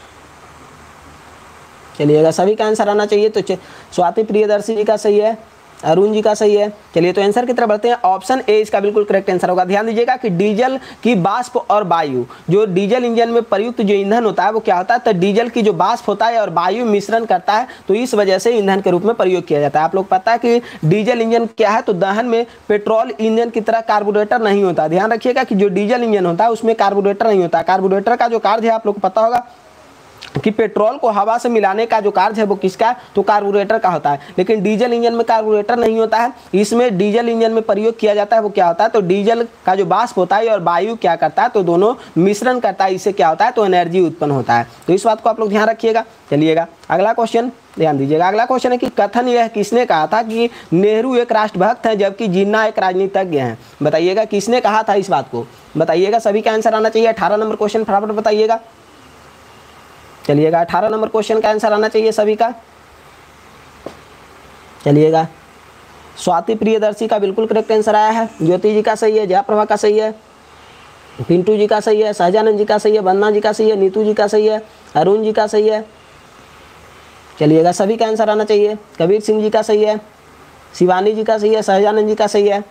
चलिएगा सभी का आंसर आना चाहिए। तो स्वाति प्रियदर्शी जी का सही है, अरुण जी का सही है। चलिए तो आंसर की तरफ बढ़ते हैं। ऑप्शन ए इसका बिल्कुल करेक्ट आंसर होगा। ध्यान दीजिएगा कि डीजल की वाष्प और वायु, जो डीजल इंजन में प्रयुक्त जो ईंधन होता है वो क्या होता है, तो डीजल की जो वाष्प होता है और वायु मिश्रण करता है, तो इस वजह से ईंधन के रूप में प्रयोग किया जाता है। आप लोग पता है कि डीजल इंजन क्या है, तो दहन में पेट्रोल इंजन की तरह कार्बोरेटर नहीं होता। ध्यान रखिएगा कि जो डीजल इंजन होता है उसमें कार्बोरेटर नहीं होता। कार्बोरेटर का जो कार्य है आप लोग को पता होगा, कि पेट्रोल को हवा से मिलाने का जो कार्य है वो किसका, तो कार्बोरेटर का होता है। लेकिन डीजल इंजन में कार्बोरेटर नहीं होता है, इसमें डीजल इंजन में प्रयोग किया जाता है वो क्या होता है, तो डीजल का जो वाष्प होता है और वायु क्या करता है, तो दोनों मिश्रण करता है, इससे क्या होता है, तो एनर्जी उत्पन्न होता है। तो इस बात को आप लोग ध्यान रखिएगा। चलिएगा अगला क्वेश्चन ध्यान दीजिएगा। अगला क्वेश्चन है कि कथन यह किसने कहा था कि नेहरू एक राष्ट्रभक्त हैं जबकि जिन्ना एक राजनीतिज्ञ हैं। बताइएगा किसने कहा था इस बात को, बताइएगा। सभी का आंसर आना चाहिए। अठारह नंबर क्वेश्चन फटाफट बताइएगा। चलिएगा अठारह नंबर क्वेश्चन का आंसर आना चाहिए सभी का। चलिएगा स्वाति प्रियदर्शी का बिल्कुल करेक्ट आंसर आया है। ज्योति जी का सही है, जयाप्रभा का सही है, पिंटू जी का सही है, सहजानंद जी का सही है, वंदना जी का सही है, नीतू जी का सही है, अरुण जी का सही है। चलिएगा सभी का आंसर आना चाहिए। कबीर सिंह जी का सही है, शिवानी जी का सही है, सहजानंद जी का सही है।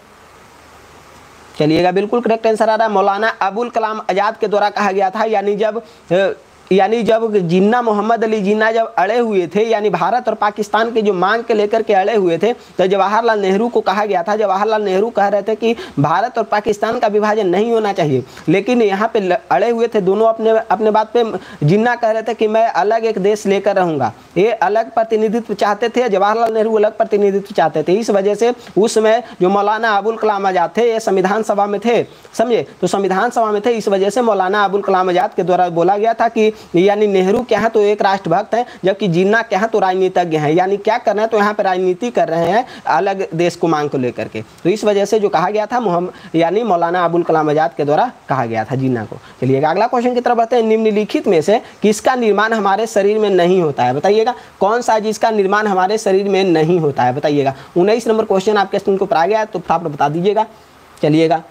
चलिएगा बिल्कुल करेक्ट आंसर आ रहा है। मौलाना अबुल कलाम आज़ाद के द्वारा कहा गया था, यानी जब यानी जब जिन्ना मोहम्मद अली जिन्ना जब अड़े हुए थे, यानी भारत और पाकिस्तान के जो मांग के लेकर के अड़े हुए थे, तो जवाहरलाल नेहरू को कहा गया था, जवाहरलाल नेहरू कह रहे थे कि भारत और पाकिस्तान का विभाजन नहीं होना चाहिए, लेकिन यहाँ पे अड़े हुए थे दोनों अपने अपने बात पे। जिन्ना कह रहे थे कि मैं अलग एक देश लेकर रहूँगा, ये अलग प्रतिनिधित्व चाहते थे, जवाहरलाल नेहरू अलग प्रतिनिधित्व चाहते थे। इस वजह से उस समय जो मौलाना अबुल कलाम आज़ाद थे, ये संविधान सभा में थे, समझे, तो संविधान सभा में थे। इस वजह से मौलाना अबुल कलाम आज़ाद के द्वारा बोला गया था कि यानी नेहरू क्या है, तो एक राष्ट्रभक्त हैं, जबकि जिन्ना क्या है, तो राजनीतिज्ञ हैं। यानी क्या कर रहे हैं, तो यहाँ पे राजनीति कर रहे हैं अलग देश को मांग को लेकर के। तो इस वजह से जो कहा गया था मोहम्मद यानी मौलाना अबुल कलाम आज़ाद के द्वारा कहा गया था जिन्ना को। चलिएगा अगला क्वेश्चन की तरफ बढ़ते हैं। निम्नलिखित में से किसका निर्माण हमारे शरीर में नहीं होता है, बताइएगा। कौन सा जिसका निर्माण हमारे शरीर में नहीं होता है, बताइएगा। उन्नीस नंबर क्वेश्चन आपके स्क्रीन को आ गया, तो फटाफट बता दीजिएगा। चलिएगा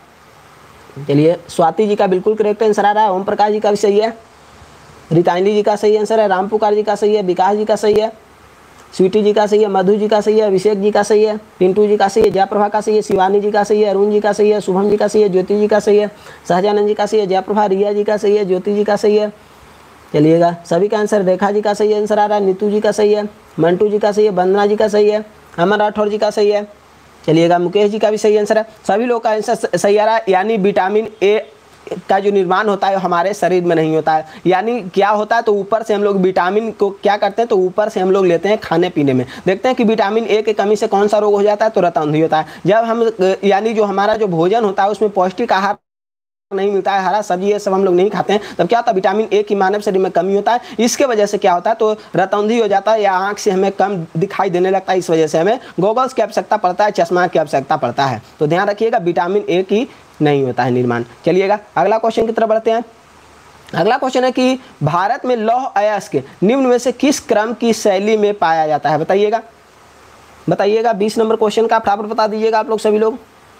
चलिए स्वाति जी का बिल्कुल करेक्ट आंसर आ रहा है। ओम प्रकाश जी का भी सही है, रितांजलि जी का सही आंसर है, राम पुकार जी का सही है, विकास जी का सही है, स्वीटी जी का सही है, मधु जी का सही है, अभिषेक जी का सही है, पिंटू जी का सही है, जयप्रभा का सही है, शिवानी जी का सही है, अरुण जी का सही है, शुभम जी का सही है, ज्योति जी का सही है, सहजानंद जी का सही है, जयप्रभा, रिया जी का सही है, ज्योति जी का सही है। चलिएगा सभी का आंसर। रेखा जी का सही आंसर आ रहा है, नीतू जी का सही है, मंटू जी का सही है, वंदना जी का सही है, अमर राठौर जी का सही है। चलिएगा मुकेश जी का भी सही आंसर है। सभी लोग का आंसर सही आ रहा है। यानी विटामिन ए का जो निर्माण होता है हमारे शरीर में नहीं होता है। यानी क्या होता है, तो ऊपर से हम लोग विटामिन को क्या करते हैं, तो ऊपर से हम लोग लेते हैं खाने पीने में। देखते हैं कि विटामिन ए की कमी से कौन सा रोग हो जाता है, तो रतौंधी होता है। जब हम यानी जो हमारा जो भोजन होता है उसमें पौष्टिक आहार नहीं मिलता है, हरा सब्जी ये सब हम लोग नहीं खाते हैं, तब क्या होता है, विटामिन ए की मानव शरीर में कमी होता है। इसके वजह से क्या होता है, तो रतौंधी हो जाता है या आंख से हमें कम दिखाई देने लगता है। इस वजह से हमें गॉगल्स की आवश्यकता पड़ता है, चश्मा की आवश्यकता पड़ता है। तो ध्यान रखिएगा विटामिन ए की नहीं होता है निर्माण। चलिएगा अगला क्वेश्चन की तरफ बढ़ते हैं। अगला क्वेश्चन है कि भारत में लौह अयस्क निम्न में से किस क्रम की शैली में पाया जाता है, बताइएगा बताइएगा बीस नंबर क्वेश्चन का फटाफट बता दीजिएगा आप लोग सभी लोग।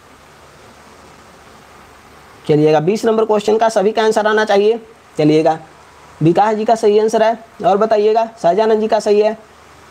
चलिएगा बीस नंबर क्वेश्चन का सभी का आंसर आना चाहिए। चलिएगा विकास जी का सही आंसर है, और बताइएगा सहजानंद जी का सही है।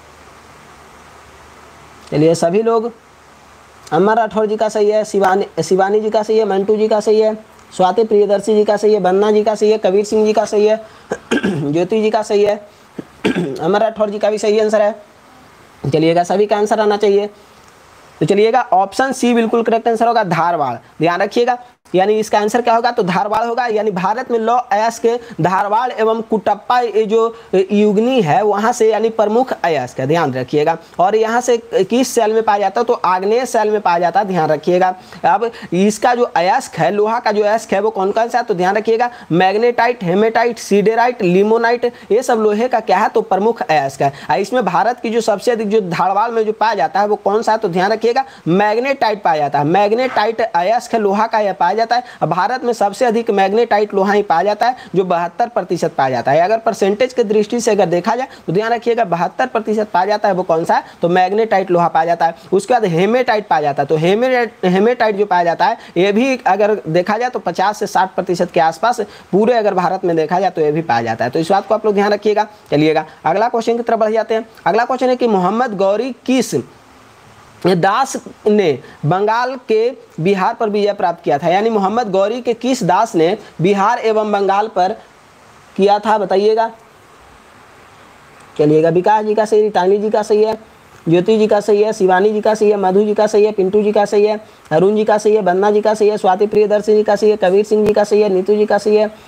चलिए सभी लोग, अमर राठौर जी का सही है, शिवानी शिवानी जी का सही है, मंटू जी का सही है, स्वाति प्रियदर्शी जी का सही है, वंदना जी का सही है, कबीर सिंह जी का सही है, ज्योति जी का सही है, अमर राठौर जी का भी सही आंसर है। चलिएगा सभी का आंसर आना चाहिए। तो चलिएगा ऑप्शन सी बिल्कुल करेक्ट आंसर होगा, धारवाड़। ध्यान रखिएगा, यानी इसका आंसर क्या होगा, तो धारवाड़ होगा। यानी भारत में लौह अयस्क धारवाड़ एवं कुटप्पा ये जो युगनी है वहाँ से यानी प्रमुख अयस्क है, ध्यान रखिएगा। और यहाँ से किस सेल में पाया जाता है, तो आग्नेय सेल में पाया जाता है, ध्यान रखिएगा। अब इसका जो अयस्क है, लोहा का जो अयस्क है वो कौन कौन सा है, तो ध्यान रखिएगा मैग्नेटाइट, हेमेटाइट, सीडेराइट, लिमोनाइट, ये सब लोहे का क्या है, तो प्रमुख अयस्क है। इसमें भारत की जो सबसे अधिक जो धारवाड़ में जो पाया जाता है वो कौन सा है, तो ध्यान रखिएगा मैग्नेटाइट पाया जाता है। मैग्नेटाइट अयस्क है, लोहा का यह पाया जाता है। भारत में सबसे अधिक मैग्नेटाइट लोहा ही पाया जाता है, जो बहत्तर प्रतिशत पाया जाता है। अगर परसेंटेज की दृष्टि से अगर देखा जाए तो ध्यान रखिएगा बहत्तर प्रतिशत पाया जाता है, वो कौन सा है, तो मैग्नेटाइट लोहा पाया जाता है। उसके बाद हेमेटाइट पाया जाता है। तो हेमेटाइट हेमेटाइट जो पाया जाता है ये भी अगर देखा जाए तो पचास से साठ प्रतिशत के आसपास पूरे अगर भारत में देखा जाए तो ये भी पाया जाता है। तो इस बात को आप लोग ध्यान रखिएगा। चलिएगा अगला क्वेश्चन की तरफ बढ़ जाते हैं। अगला क्वेश्चन है कि मोहम्मद गौरी किस दास ने बंगाल के बिहार पर विजय प्राप्त किया था, यानी मोहम्मद गौरी के किस दास ने बिहार एवं बंगाल पर किया था, बताइएगा। चलिएगा विकास जी का सही, रितानी जी का सही है, ज्योति जी का सही है, शिवानी जी का सही है, मधु जी का सही है, पिंटू जी का सही है, अरुण जी का सही है, वंदना जी का सही है, स्वाति प्रियदर्शी जी का सही है, कबीर सिंह जी का सही है, नीतू जी का सही है,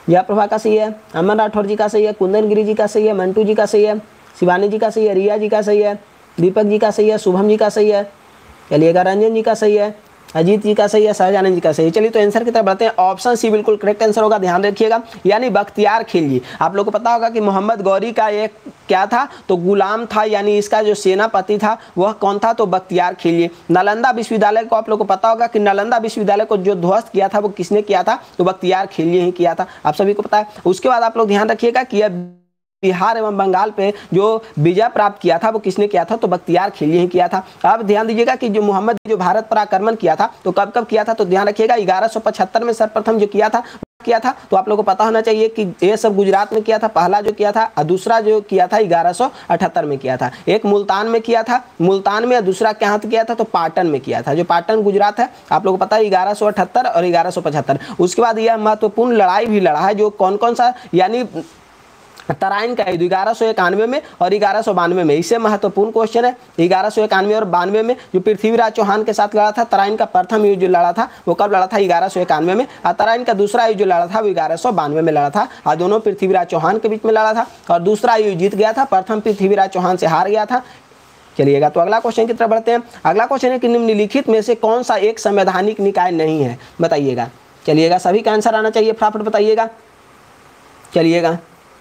जयप्रभा का सही है, अमन राठौर जी का सही है, कुंदन गिरी जी का सही है, मंटू जी का सही है, शिवानी जी का सही है, रिया जी का सही है, दीपक जी का सही है, शुभम जी का सही है, चलिएगा रंजन जी का सही है, अजीत जी का सही है, सहजानंद जी का सही है। चलिए तो आंसर की तरफ बढ़ते हैं। ऑप्शन सी बिल्कुल करेक्ट आंसर होगा, ध्यान रखिएगा, यानी बख्तियार खिलजी। आप लोगों को पता होगा कि मोहम्मद गौरी का एक क्या था, तो गुलाम था, यानी इसका जो सेनापति था वह कौन था, तो बख्तियार खिलजी। नालंदा विश्वविद्यालय को आप लोगों को पता होगा कि नालंदा विश्वविद्यालय को जो ध्वस्त किया था वो किसने किया था, तो बख्तियार खिलजी ही किया था, आप सभी को पता है। उसके बाद आप लोग ध्यान रखिएगा कि यह बिहार एवं बंगाल पे जो विजय प्राप्त किया था वो किसने किया था, तो बख्तियार खिलजी ही किया था। अब ध्यान दीजिएगा कि जो मोहम्मद जो भारत पर आक्रमण किया था तो कब कब किया था, तो ध्यान रखिएगा ग्यारह सौ पचहत्तर में सर्वप्रथम जो किया था किया था, तो आप लोगों को पता होना चाहिए कि ये सब गुजरात में किया था, पहला जो किया था, और दूसरा जो किया था ग्यारह सौ अठहत्तर में किया था। एक मुल्तान में किया था, मुल्तान में, दूसरा कहाँ किया था, तो पाटन में किया था, जो पाटन गुजरात है, आप लोगों को पता है ग्यारह सौ अठहत्तर और ग्यारह सौ पचहत्तर। उसके बाद यह महत्वपूर्ण लड़ाई भी लड़ा है, जो कौन कौन सा, यानी तराइन का युद्ध ग्यारह सौ इक्यानवे में और ग्यारह सौ बानवे में, इससे महत्वपूर्ण क्वेश्चन है। ग्यारह सौ इक्यानवे और बानवे में जो पृथ्वीराज चौहान के साथ लड़ा था, तराइन का प्रथम युद्ध जो लड़ा था वो कब लड़ा था, ग्यारह सौ इक्यानवे में, और तराइन का दूसरा युद्ध जो लड़ा था वो ग्यारह सौ बानवे में लड़ा था, और दोनों पृथ्वीराज चौहान के बीच में लड़ा था, और दूसरा युद्ध जीत गया था, प्रथम पृथ्वीराज चौहान से हार गया था। चलिएगा तो अगला क्वेश्चन की तरफ बढ़ते हैं। अगला क्वेश्चन है कि निम्नलिखित में से कौन सा एक संवैधानिक निकाय नहीं है, बताइएगा। चलिएगा सभी का आंसर आना चाहिए, फटाफट बताइएगा। चलिएगा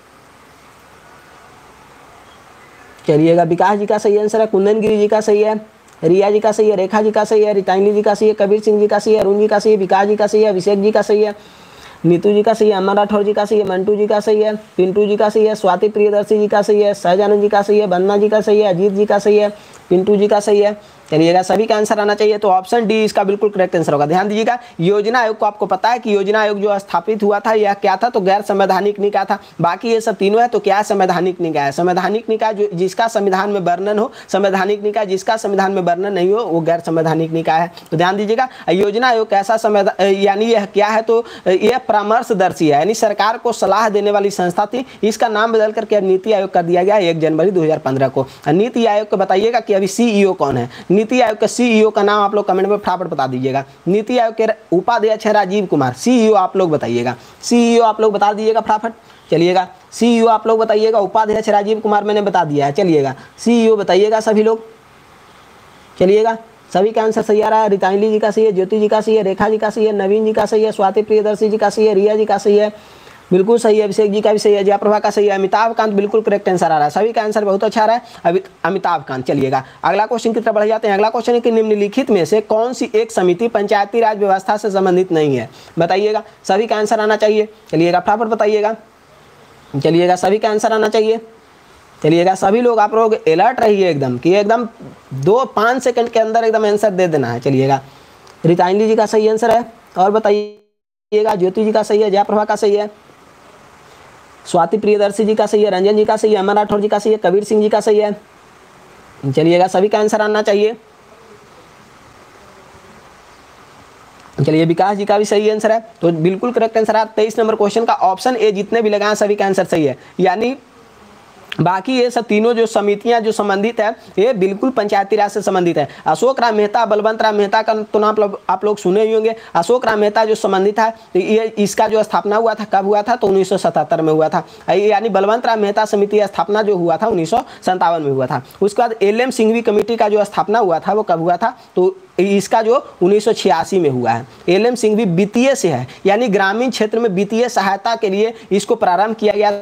चलिएगा विकास जी का सही आंसर है, कुंदन गिरी जी का सही है, रिया जी का सही है, रेखा जी का सही है, रितांजलि जी का सही है, कबीर सिंह जी का सही है, अरुण जी का सही है, विकास जी का सही है, अभिषेक जी का सही है, नीतू जी का सही है, अमन राठौर जी का सही है, मंटू जी का सही है, पिंटू जी का सही है, स्वाति प्रियदर्शी जी का सही है, सहजानंद जी का सही है, वंदना जी का सही है, अजीत जी का सही है, पिंटू जी का सही है। चलिएगा सभी का आंसर आना चाहिए, तो ऑप्शन डी इसका बिल्कुल करेक्ट आंसर होगा। ध्यान दीजिएगा, योजना आयोग को आपको पता है कि योजना आयोग जो स्थापित हुआ था यह क्या था, तो गैर संवैधानिक निकाय था। बाकी ये सब तीनों है तो क्या संवैधानिक निकाय है। संवैधानिक निकाय जो जिसका संविधान में वर्णन हो, संवैधानिक निकाय जिसका संविधान में वर्णन नहीं हो, वो गैर संवैधानिक निकाय है। तो ध्यान दीजिएगा, योजना आयोग कैसा संवैधान, यानी यह क्या है, तो यह परामर्शदर्शी है, यानी सरकार को सलाह देने वाली संस्था थी। इसका नाम बदल करके नीति आयोग कर दिया गया एक जनवरी दो हजार पंद्रह को। नीति आयोग को बताइएगा कि अभी सीईओ कौन है। नीति आयोग के सीईओ का नाम आप लोग कमेंट में फटाफट बता दीजिएगा। नीति आयोग के उपाध्यक्ष है राजीव कुमार, सीईओ आप लोग बताइएगा, सीईओ आप लोग बता दीजिएगा फटाफट। चलिएगा सीईओ आप लोग बताइएगा, उपाध्यक्ष राजीव कुमार मैंने बता दिया है। चलिएगा सीईओ बताइएगा सभी लोग। चलिएगा सभी का आंसर सही आ रहा है। रितांजलि जी का सही है, ज्योति जी का सही है, रेखा जी का सही है, नवीन जी का सही है, स्वाति प्रियदर्शी जी का सही है, रिया जी का सही है, बिल्कुल सही है, अभिषेक जी का भी सही है, जयप्रभा का सही है, अमिताभ कांत बिल्कुल करेक्ट आंसर आ रहा है। सभी का आंसर बहुत अच्छा आ रहा है, अभी अमिताभ कांत। चलिएगा अगला क्वेश्चन की तरफ बढ़ जाते हैं। अगला क्वेश्चन है कि निम्नलिखित में से कौन सी एक समिति पंचायती राज व्यवस्था से संबंधित नहीं है, बताइएगा। सभी का आंसर आना चाहिए, चलिएगा फटाफट बताइएगा। चलिएगा सभी का आंसर आना चाहिए। चलिएगा सभी लोग आप लोग अलर्ट रहिए एकदम, कि एकदम दो पाँच सेकंड के अंदर एकदम आंसर दे देना है। चलिएगा रितांजलि जी का सही आंसर है, और बताइएगा ज्योति जी का सही है, जयप्रभा का सही है, स्वाति प्रियदर्शी जी का सही है, रंजन जी का सही है, अमन राठौर जी का सही है, कबीर सिंह जी का सही है। चलिएगा सभी का आंसर आना चाहिए। चलिए विकास जी का भी सही आंसर है, तो बिल्कुल करेक्ट आंसर है। तेईस नंबर क्वेश्चन का ऑप्शन ए जितने भी लगाए सभी का आंसर सही है, यानी बाकी ये सब तीनों जो समितियां जो संबंधित है ये बिल्कुल पंचायती राज से संबंधित है। अशोक राम मेहता, बलवंत राम मेहता का तो नाम आप लोग सुने ही होंगे। अशोक राम मेहता जो संबंधित है, ये इसका जो स्थापना हुआ था कब हुआ था, तो उन्नीस सौ सतहत्तर में हुआ था, यानी बलवंत राम मेहता समिति स्थापना जो हुआ था उन्नीस सौ संतावन में हुआ था। उसके बाद एल एम सिंघवी कमेटी का जो स्थापना हुआ था वो कब हुआ था, तो इसका जो उन्नीस सौ छियासी में हुआ है। एल एम सिंघवी वित्तीय से है, यानी ग्रामीण क्षेत्र में वित्तीय सहायता के लिए इसको प्रारंभ किया गया,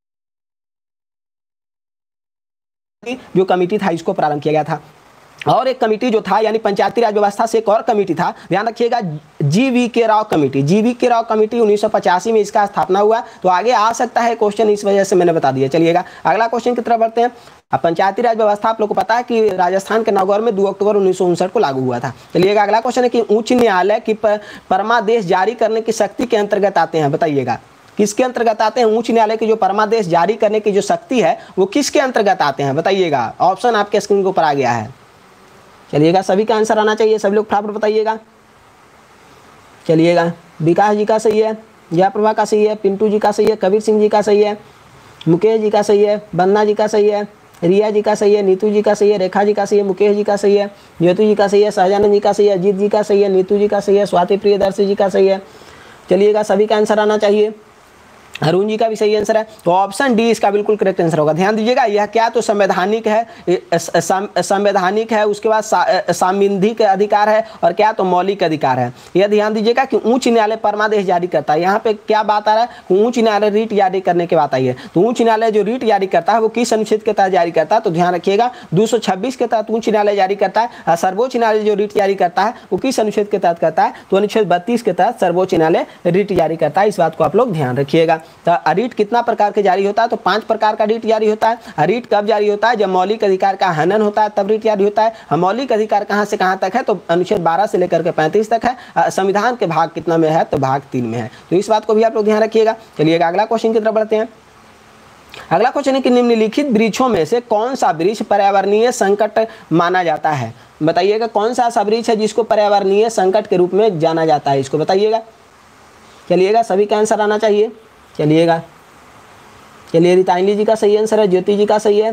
जो कमेटी था इसको प्रारंभ किया गया था। और एक कमेटी जो था, यानी पंचायती राज व्यवस्था से एक और कमेटी था, ध्यान रखिएगा, जी वी के राव कमेटी। जी वी के राव कमेटी उन्नीस सौ पचासी में इसका स्थापना हुआ। तो आगे आ सकता है क्वेश्चन, इस वजह से मैंने बता दिया। चलिएगा अगला क्वेश्चन की तरफ बढ़ते हैं। अब पंचायती राज व्यवस्था आप लोग को पता है कि राजस्थान के नौगढ़ में दो अक्टूबर उन्नीस सौ उनसठ को लागू हुआ था। चलिएगा अगला क्वेश्चन है कि उच्च न्यायालय की परमादेश जारी करने की शक्ति के अंतर्गत आते हैं, बताइएगा किसके अंतर्गत आते हैं। उच्च न्यायालय की जो परमादेश जारी करने की जो शक्ति है वो किसके अंतर्गत आते हैं, बताइएगा। ऑप्शन आपके स्क्रीन के ऊपर आ गया है। चलिएगा सभी का आंसर आना चाहिए, सभी लोग फटाफट बताइएगा। चलिएगा विकास जी का सही है, जयप्रभा का सही है, पिंटू जी का सही है, कबीर सिंह जी का सही है, मुकेश जी का सही है, वंदना जी का सही है, रिया जी का सही है, नीतू जी का सही है, रेखा जी का सही है, मुकेश जी का सही है, ज्योति जी का सही है, सहजानंद जी का सही है, अजीत जी का सही है, नीतू जी का सही है, स्वाति प्रियदर्शी जी का सही है। चलिएगा सभी का आंसर आना चाहिए। अरुण जी का भी सही आंसर है। तो ऑप्शन डी इसका बिल्कुल करेक्ट आंसर होगा। ध्यान दीजिएगा, यह क्या तो संवैधानिक है, संवैधानिक है, उसके बाद सांविधिक अधिकार है, और क्या तो मौलिक अधिकार है। यह ध्यान दीजिएगा कि उच्च न्यायालय परमादेश जारी करता है। यहाँ पे क्या बात आ रहा है कि उच्च न्यायालय रीट जारी करने की बात आई है। तो उच्च न्यायालय जो रीट जारी करता है वो किस अनुच्छेद के तहत जारी करता है? तो ध्यान रखिएगा, दो सौ छब्बीस के तहत उच्च न्यायालय जारी करता है। सर्वोच्च न्यायालय जो रीट जारी करता है वो किस अनुच्छेद के तहत करता है? तो अनुच्छेद बत्तीस के तहत सर्वोच्च न्यायालय रीट जारी करता है। इस बात को आप लोग ध्यान रखिएगा। तो रीट कितना प्रकार के जारी होता है? तो पांच प्रकार का रीट जारी होता है। रीट कब जारी होता है? जब मौलिक अधिकार का हनन होता है तब रीट जारी होता है। मौलिक अधिकार कहां से कहां तक है? तो अनुच्छेद बारह से लेकर के पैंतीस तक है। संविधान के भाग कितना में है? तो भाग तीन में है। तो इस बात को भी आप लोग ध्यान रखिएगा। चलिए अगला क्वेश्चन की तरफ बढ़ते हैं। अगला क्वेश्चन है कि निम्नलिखित वृक्षों में से कौन सा वृक्ष पर्यावरणीय संकट माना जाता है? बताइएगा कौन सा ऐसा वृक्ष है जिसको पर्यावरणीय संकट के रूप में जाना जाता है, इसको बताइएगा। चलिएगा सभी का आंसर आना चाहिए। चलिएगा चलिए रिताइली जी का सही आंसर है, ज्योति जी का सही है,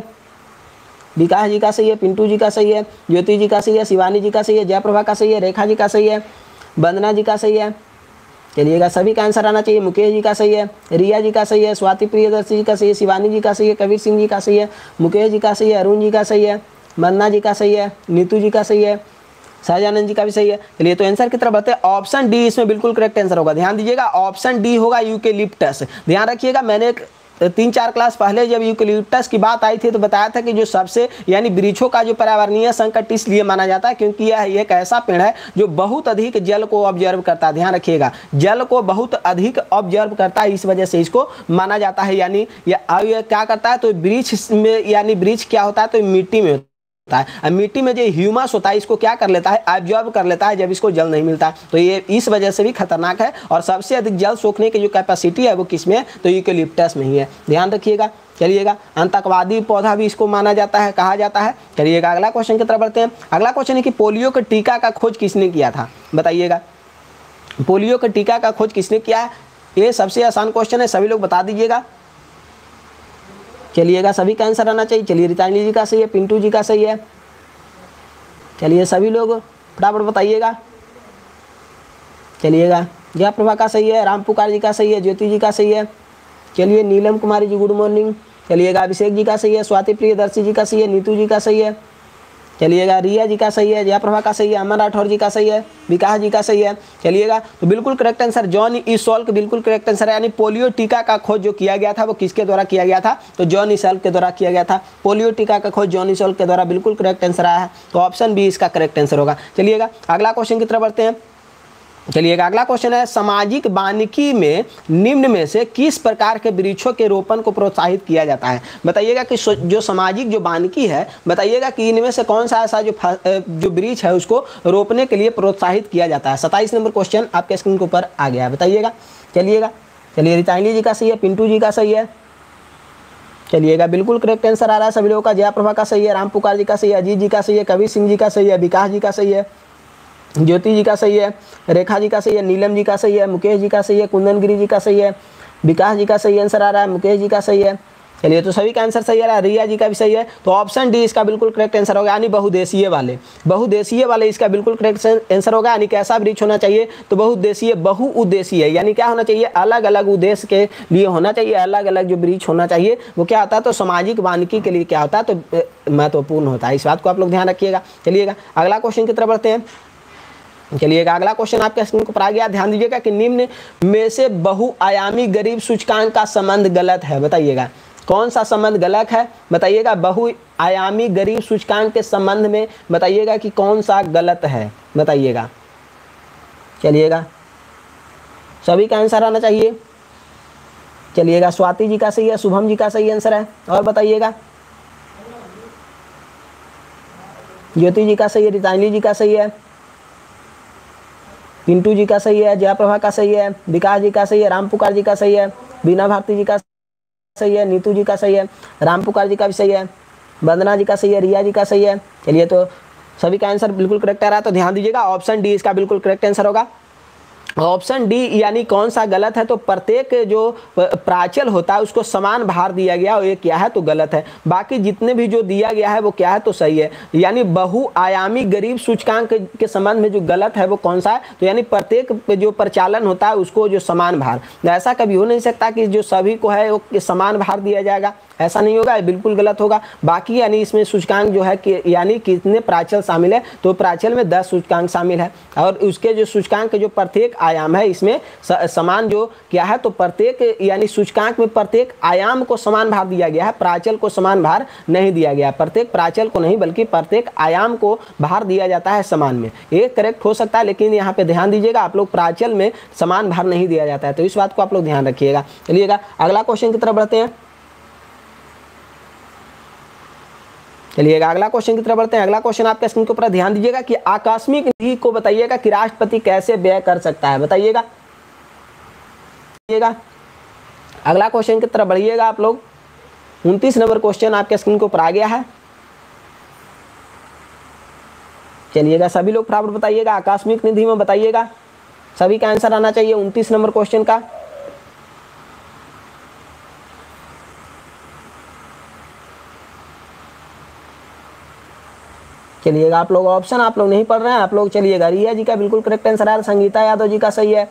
विकास जी का सही है, पिंटू जी का सही है, ज्योति जी का सही है, शिवानी जी का सही है, जयप्रभा का सही है, रेखा जी का सही है, वंदना जी का सही है। चलिएगा सभी का आंसर आना चाहिए। मुकेश जी का सही है, रिया जी का सही है, स्वाति प्रियदर्शी जी का सही है, शिवानी जी का सही है, कबीर सिंह जी का सही है, मुकेश जी का सही है, अरुण जी का सही है, वंदना जी का सही है, नीतू जी का सही है, सहजानंद जी का भी सही है। चलिए तो आंसर की तरफ बढ़ते हैं। ऑप्शन डी इसमें बिल्कुल करेक्ट आंसर होगा। ध्यान दीजिएगा, ऑप्शन डी होगा यूकेलिप्टस। ध्यान रखिएगा, मैंने एक तीन चार क्लास पहले जब यूकेलिप्टस की बात आई थी तो बताया था कि जो सबसे यानी वृक्षों का जो पर्यावरणीय संकट इसलिए माना जाता है क्योंकि यह एक ऐसा पेड़ है जो बहुत अधिक जल को ऑब्जर्व करता है। ध्यान रखिएगा, जल को बहुत अधिक ऑब्जर्व करता है, इस वजह से इसको माना जाता है। यानी यह क्या करता है? तो वृक्ष में यानी वृक्ष क्या होता है? तो मिट्टी में होता है। मिट्टी में जो ह्यूमस होता है इसको क्या कर लेता है? एब्जॉर्ब कर लेता है जब इसको जल नहीं मिलता। तो ये इस वजह से भी खतरनाक है और सबसे अधिक जल सोखने की जो कैपेसिटी है वो किसमें है? तो यूकेलिप्टस में ही है। ध्यान रखिएगा। चलिएगा आतंकवादी पौधा भी इसको माना जाता है, कहा जाता है। चलिएगा अगला क्वेश्चन की तरफ बढ़ते हैं। अगला क्वेश्चन है कि पोलियो के टीका का खोज किसने किया था? बताइएगा पोलियो के टीका का खोज किसने किया है? ये सबसे आसान क्वेश्चन है, सभी लोग बता दीजिएगा। चलिएगा सभी का आंसर आना चाहिए। चलिए रिताइली जी का सही है, पिंटू जी का सही है। चलिए सभी लोग फटाफट बताइएगा। चलिएगा जयप्रभा का सही है, राम पुकार जी का सही है, ज्योति जी का सही है। चलिए नीलम कुमारी जी गुड मॉर्निंग। चलिएगा अभिषेक जी का सही है, स्वाति प्रियदर्शी जी का सही है, नीतू जी का सही है। चलिएगा रिया जी का सही है, जयप्रभा का सही है, अमन राठौर जी का सही है, विकास जी का सही है। चलिएगा तो बिल्कुल करेक्ट आंसर जॉन ईसॉल्क बिल्कुल करेक्ट आंसर है। यानी पोलियो टीका का खोज जो किया गया था वो किसके द्वारा किया गया था? तो जॉन ईसॉल्क के द्वारा किया गया था। पोलियो टीका का खोज जॉन ईसॉल्क के द्वारा बिल्कुल करेक्ट आंसर आया है। तो ऑप्शन बी इसका करेक्ट आंसर होगा। चलिएगा अगला क्वेश्चन की तरफ बढ़ते हैं। चलिएगा अगला क्वेश्चन है सामाजिक वानिकी में निम्न में से किस प्रकार के वृक्षों के रोपण को प्रोत्साहित किया जाता है? बताइएगा कि जो सामाजिक जो वानिकी है, बताइएगा कि इनमें से कौन सा ऐसा जो जो वृक्ष है उसको रोपने के लिए प्रोत्साहित किया जाता है। सत्ताईस नंबर क्वेश्चन आपके स्क्रीन के ऊपर आ गया है, बताइएगा। चलिएगा चलिए रिताइली जी का सही है, पिंटू जी का सही है। चलिएगा बिल्कुल करेक्ट आंसर आ रहा है सभी लोगों का। जयप्रभा का सही है, राम पुकार जी का सही है, अजीत जी का सही है, कबीर सिंह जी का सही है, विकास जी का सही है, ज्योति जी का सही है, रेखा जी का सही है, नीलम जी का सही है, मुकेश जी का सही है, कुंदन गिरी जी का सही है, विकास जी का सही आंसर आ रहा है, मुकेश जी का सही है। चलिए तो सभी का आंसर सही आ रहा है, रिया जी का भी सही है। तो ऑप्शन डी इसका बिल्कुल करेक्ट आंसर होगा, यानी बहुदेशीय वाले बहुदेशीय वाले इसका बिल्कुल करेक्ट आंसर होगा। यानी कैसा वृक्ष होना चाहिए? तो बहुउद्देशीय बहुउद्देशीय, यानी क्या होना चाहिए? अलग अलग उद्देश्य के लिए होना चाहिए। अलग अलग जो वृक्ष होना चाहिए वो क्या होता है? तो सामाजिक वानिकी के लिए क्या होता है? तो महत्वपूर्ण होता है। इस बात को आप लोग ध्यान रखिएगा। चलिएगा अगला क्वेश्चन की तरफ बढ़ते हैं। चलिएगा अगला क्वेश्चन आपके स्क्रीन को पर आ गया। ध्यान दीजिएगा कि निम्न में से बहुआयामी गरीब सूचकांक का संबंध गलत है। बताइएगा कौन सा संबंध गलत है? बताइएगा बहुआयामी गरीब सूचकांक के संबंध में बताइएगा कि कौन सा गलत है, बताइएगा। चलिएगा सभी का आंसर आना चाहिए। चलिएगा स्वाति जी का सही है, शुभम जी का सही आंसर है, और बताइएगा। ज्योति जी का सही है, रिताइली जी का सही है, पिंटू जी का सही है, जयप्रभा का सही है, विकास जी का सही है, राम पुकार जी का सही है, बीना भारती जी का सही है, नीतू जी का सही है, राम पुकार जी का भी सही है, वंदना जी का सही है, रिया जी का सही है। चलिए तो सभी का आंसर बिल्कुल करेक्ट आ रहा है। तो ध्यान दीजिएगा ऑप्शन डी इसका बिल्कुल करेक्ट आंसर होगा। ऑप्शन डी यानी कौन सा गलत है, तो प्रत्येक जो प्राचल होता है उसको समान भार दिया गया और ये क्या है तो गलत है। बाकी जितने भी जो दिया गया है वो क्या है तो सही है। यानी बहुआयामी गरीब सूचकांक के संबंध में जो गलत है वो कौन सा है, तो यानी प्रत्येक जो प्रचालन होता है उसको जो समान भार, ऐसा कभी हो नहीं सकता कि जो सभी को है वो समान भार दिया जाएगा, ऐसा नहीं होगा, बिल्कुल गलत होगा। बाकी यानी इसमें सूचकांक जो है कि यानी कितने प्राचल शामिल है, तो प्राचल में दस सूचकांक शामिल है और उसके जो सूचकांक जो प्रत्येक आयाम है इसमें समान जो क्या है तो प्रत्येक यानी सूचकांक में प्रत्येक आयाम को समान भार दिया गया है, प्राचल को समान भार नहीं दिया गया। प्रत्येक प्राचल को नहीं बल्कि प्रत्येक आयाम को भार दिया जाता है समान में। ये करेक्ट हो सकता है, लेकिन यहाँ पे ध्यान दीजिएगा आप लोग प्राचल में समान भार नहीं दिया जाता है, तो इस बात को आप लोग ध्यान रखिएगा। चलिएगा अगला क्वेश्चन की तरफ बढ़ते हैं। चलिएगा अगला क्वेश्चन की तरफ बढ़ते हैं। अगला क्वेश्चन आपके स्क्रीन के ऊपर ध्यान दीजिएगा कि आकस्मिक निधि को बताइएगा कि राष्ट्रपति कैसे व्यय कर सकता है, बताइएगा। अगला क्वेश्चन की तरफ बढ़िएगा आप लोग। उनतीस नंबर क्वेश्चन आपके स्क्रीन के ऊपर आ गया है। चलिएगा सभी लोग फटाफट बताइएगा, आकस्मिक निधि में बताइएगा, सभी का आंसर आना चाहिए उनतीस नंबर क्वेश्चन का। चलिएगा आप लोग ऑप्शन आप लोग नहीं पढ़ रहे हैं आप लोग। चलिएगा रिया जी का बिल्कुल करेक्ट आंसर है, संगीता यादव जी का सही है।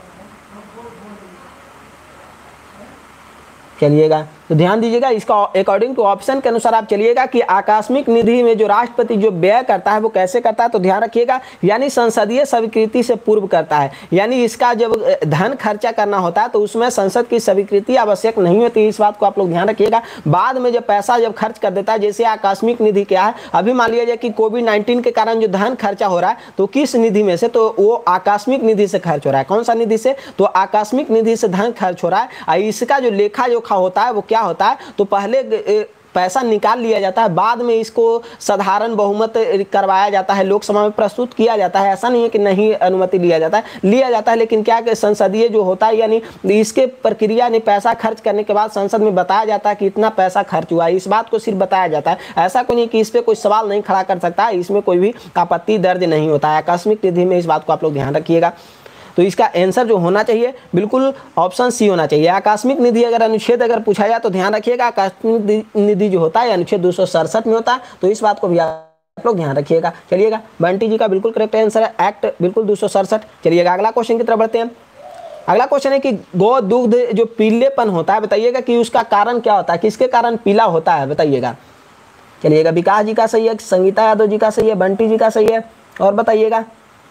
चलिएगा तो ध्यान दीजिएगा, इसका अकॉर्डिंग टू ऑप्शन के अनुसार आप चलिएगा कि आकस्मिक निधि में जो राष्ट्रपति जो व्यय करता है वो कैसे करता है, तो ध्यान रखिएगा यानी संसदीय स्वीकृति से पूर्व करता है। यानी इसका जब धन खर्चा करना होता है तो उसमें संसद की स्वीकृति आवश्यक नहीं होती, इस बात को आप लोग ध्यान रखिएगा। बाद में जब पैसा जब खर्च कर देता है, जैसे आकस्मिक निधि क्या है, अभी मान लिया जाए कि कोविड नाइन्टीन के कारण जो धन खर्चा हो रहा है तो किस निधि में से, तो वो आकस्मिक निधि से खर्च हो रहा है। कौन सा निधि से, तो आकस्मिक निधि से धन खर्च हो रहा है। इसका जो लेखा जोखा होता है वो क्या होता है, तो पहले पैसा निकाल लिया जाता है, बाद में इसको साधारण बहुमत करवाया जाता है, लोकसभा में प्रस्तुत किया जाता है। ऐसा नहीं है कि नहीं अनुमति लिया जाता है, लिया जाता है, लेकिन क्या कि संसदीय जो होता है यानी इसके प्रक्रिया ने पैसा खर्च करने के बाद संसद में बताया जाता है कि इतना पैसा खर्च हुआ है, इस बात को सिर्फ बताया जाता है। ऐसा कोई नहीं कि इस पर कोई सवाल नहीं खड़ा कर सकता है, इसमें कोई भी आपत्ति दर्ज नहीं होता है आकस्मिक निधि में, इस बात को आप लोग ध्यान रखिएगा। तो इसका आंसर जो होना चाहिए बिल्कुल ऑप्शन सी होना चाहिए। आकस्मिक निधि अगर अनुच्छेद अगर पूछा जाए तो ध्यान रखिएगा आकस्मिक निधि जो होता है अनुच्छेद दो सौ सड़सठ में होता है, तो इस बात को भी आप लोग ध्यान रखिएगा। चलिएगा बंटी जी का बिल्कुल करेक्ट आंसर है, एक्ट बिल्कुल दो सौ सड़सठ। चलिएगा अगला क्वेश्चन की तरफ बढ़ते हैं। अगला क्वेश्चन है कि गौ दुग्ध जो पीलेपन होता है बताइएगा कि उसका कारण क्या होता है, किसके कारण पीला होता है बताइएगा। चलिएगा विकास जी का सही है, संगीता यादव जी का सही है, बंटी जी का सही है, और बताइएगा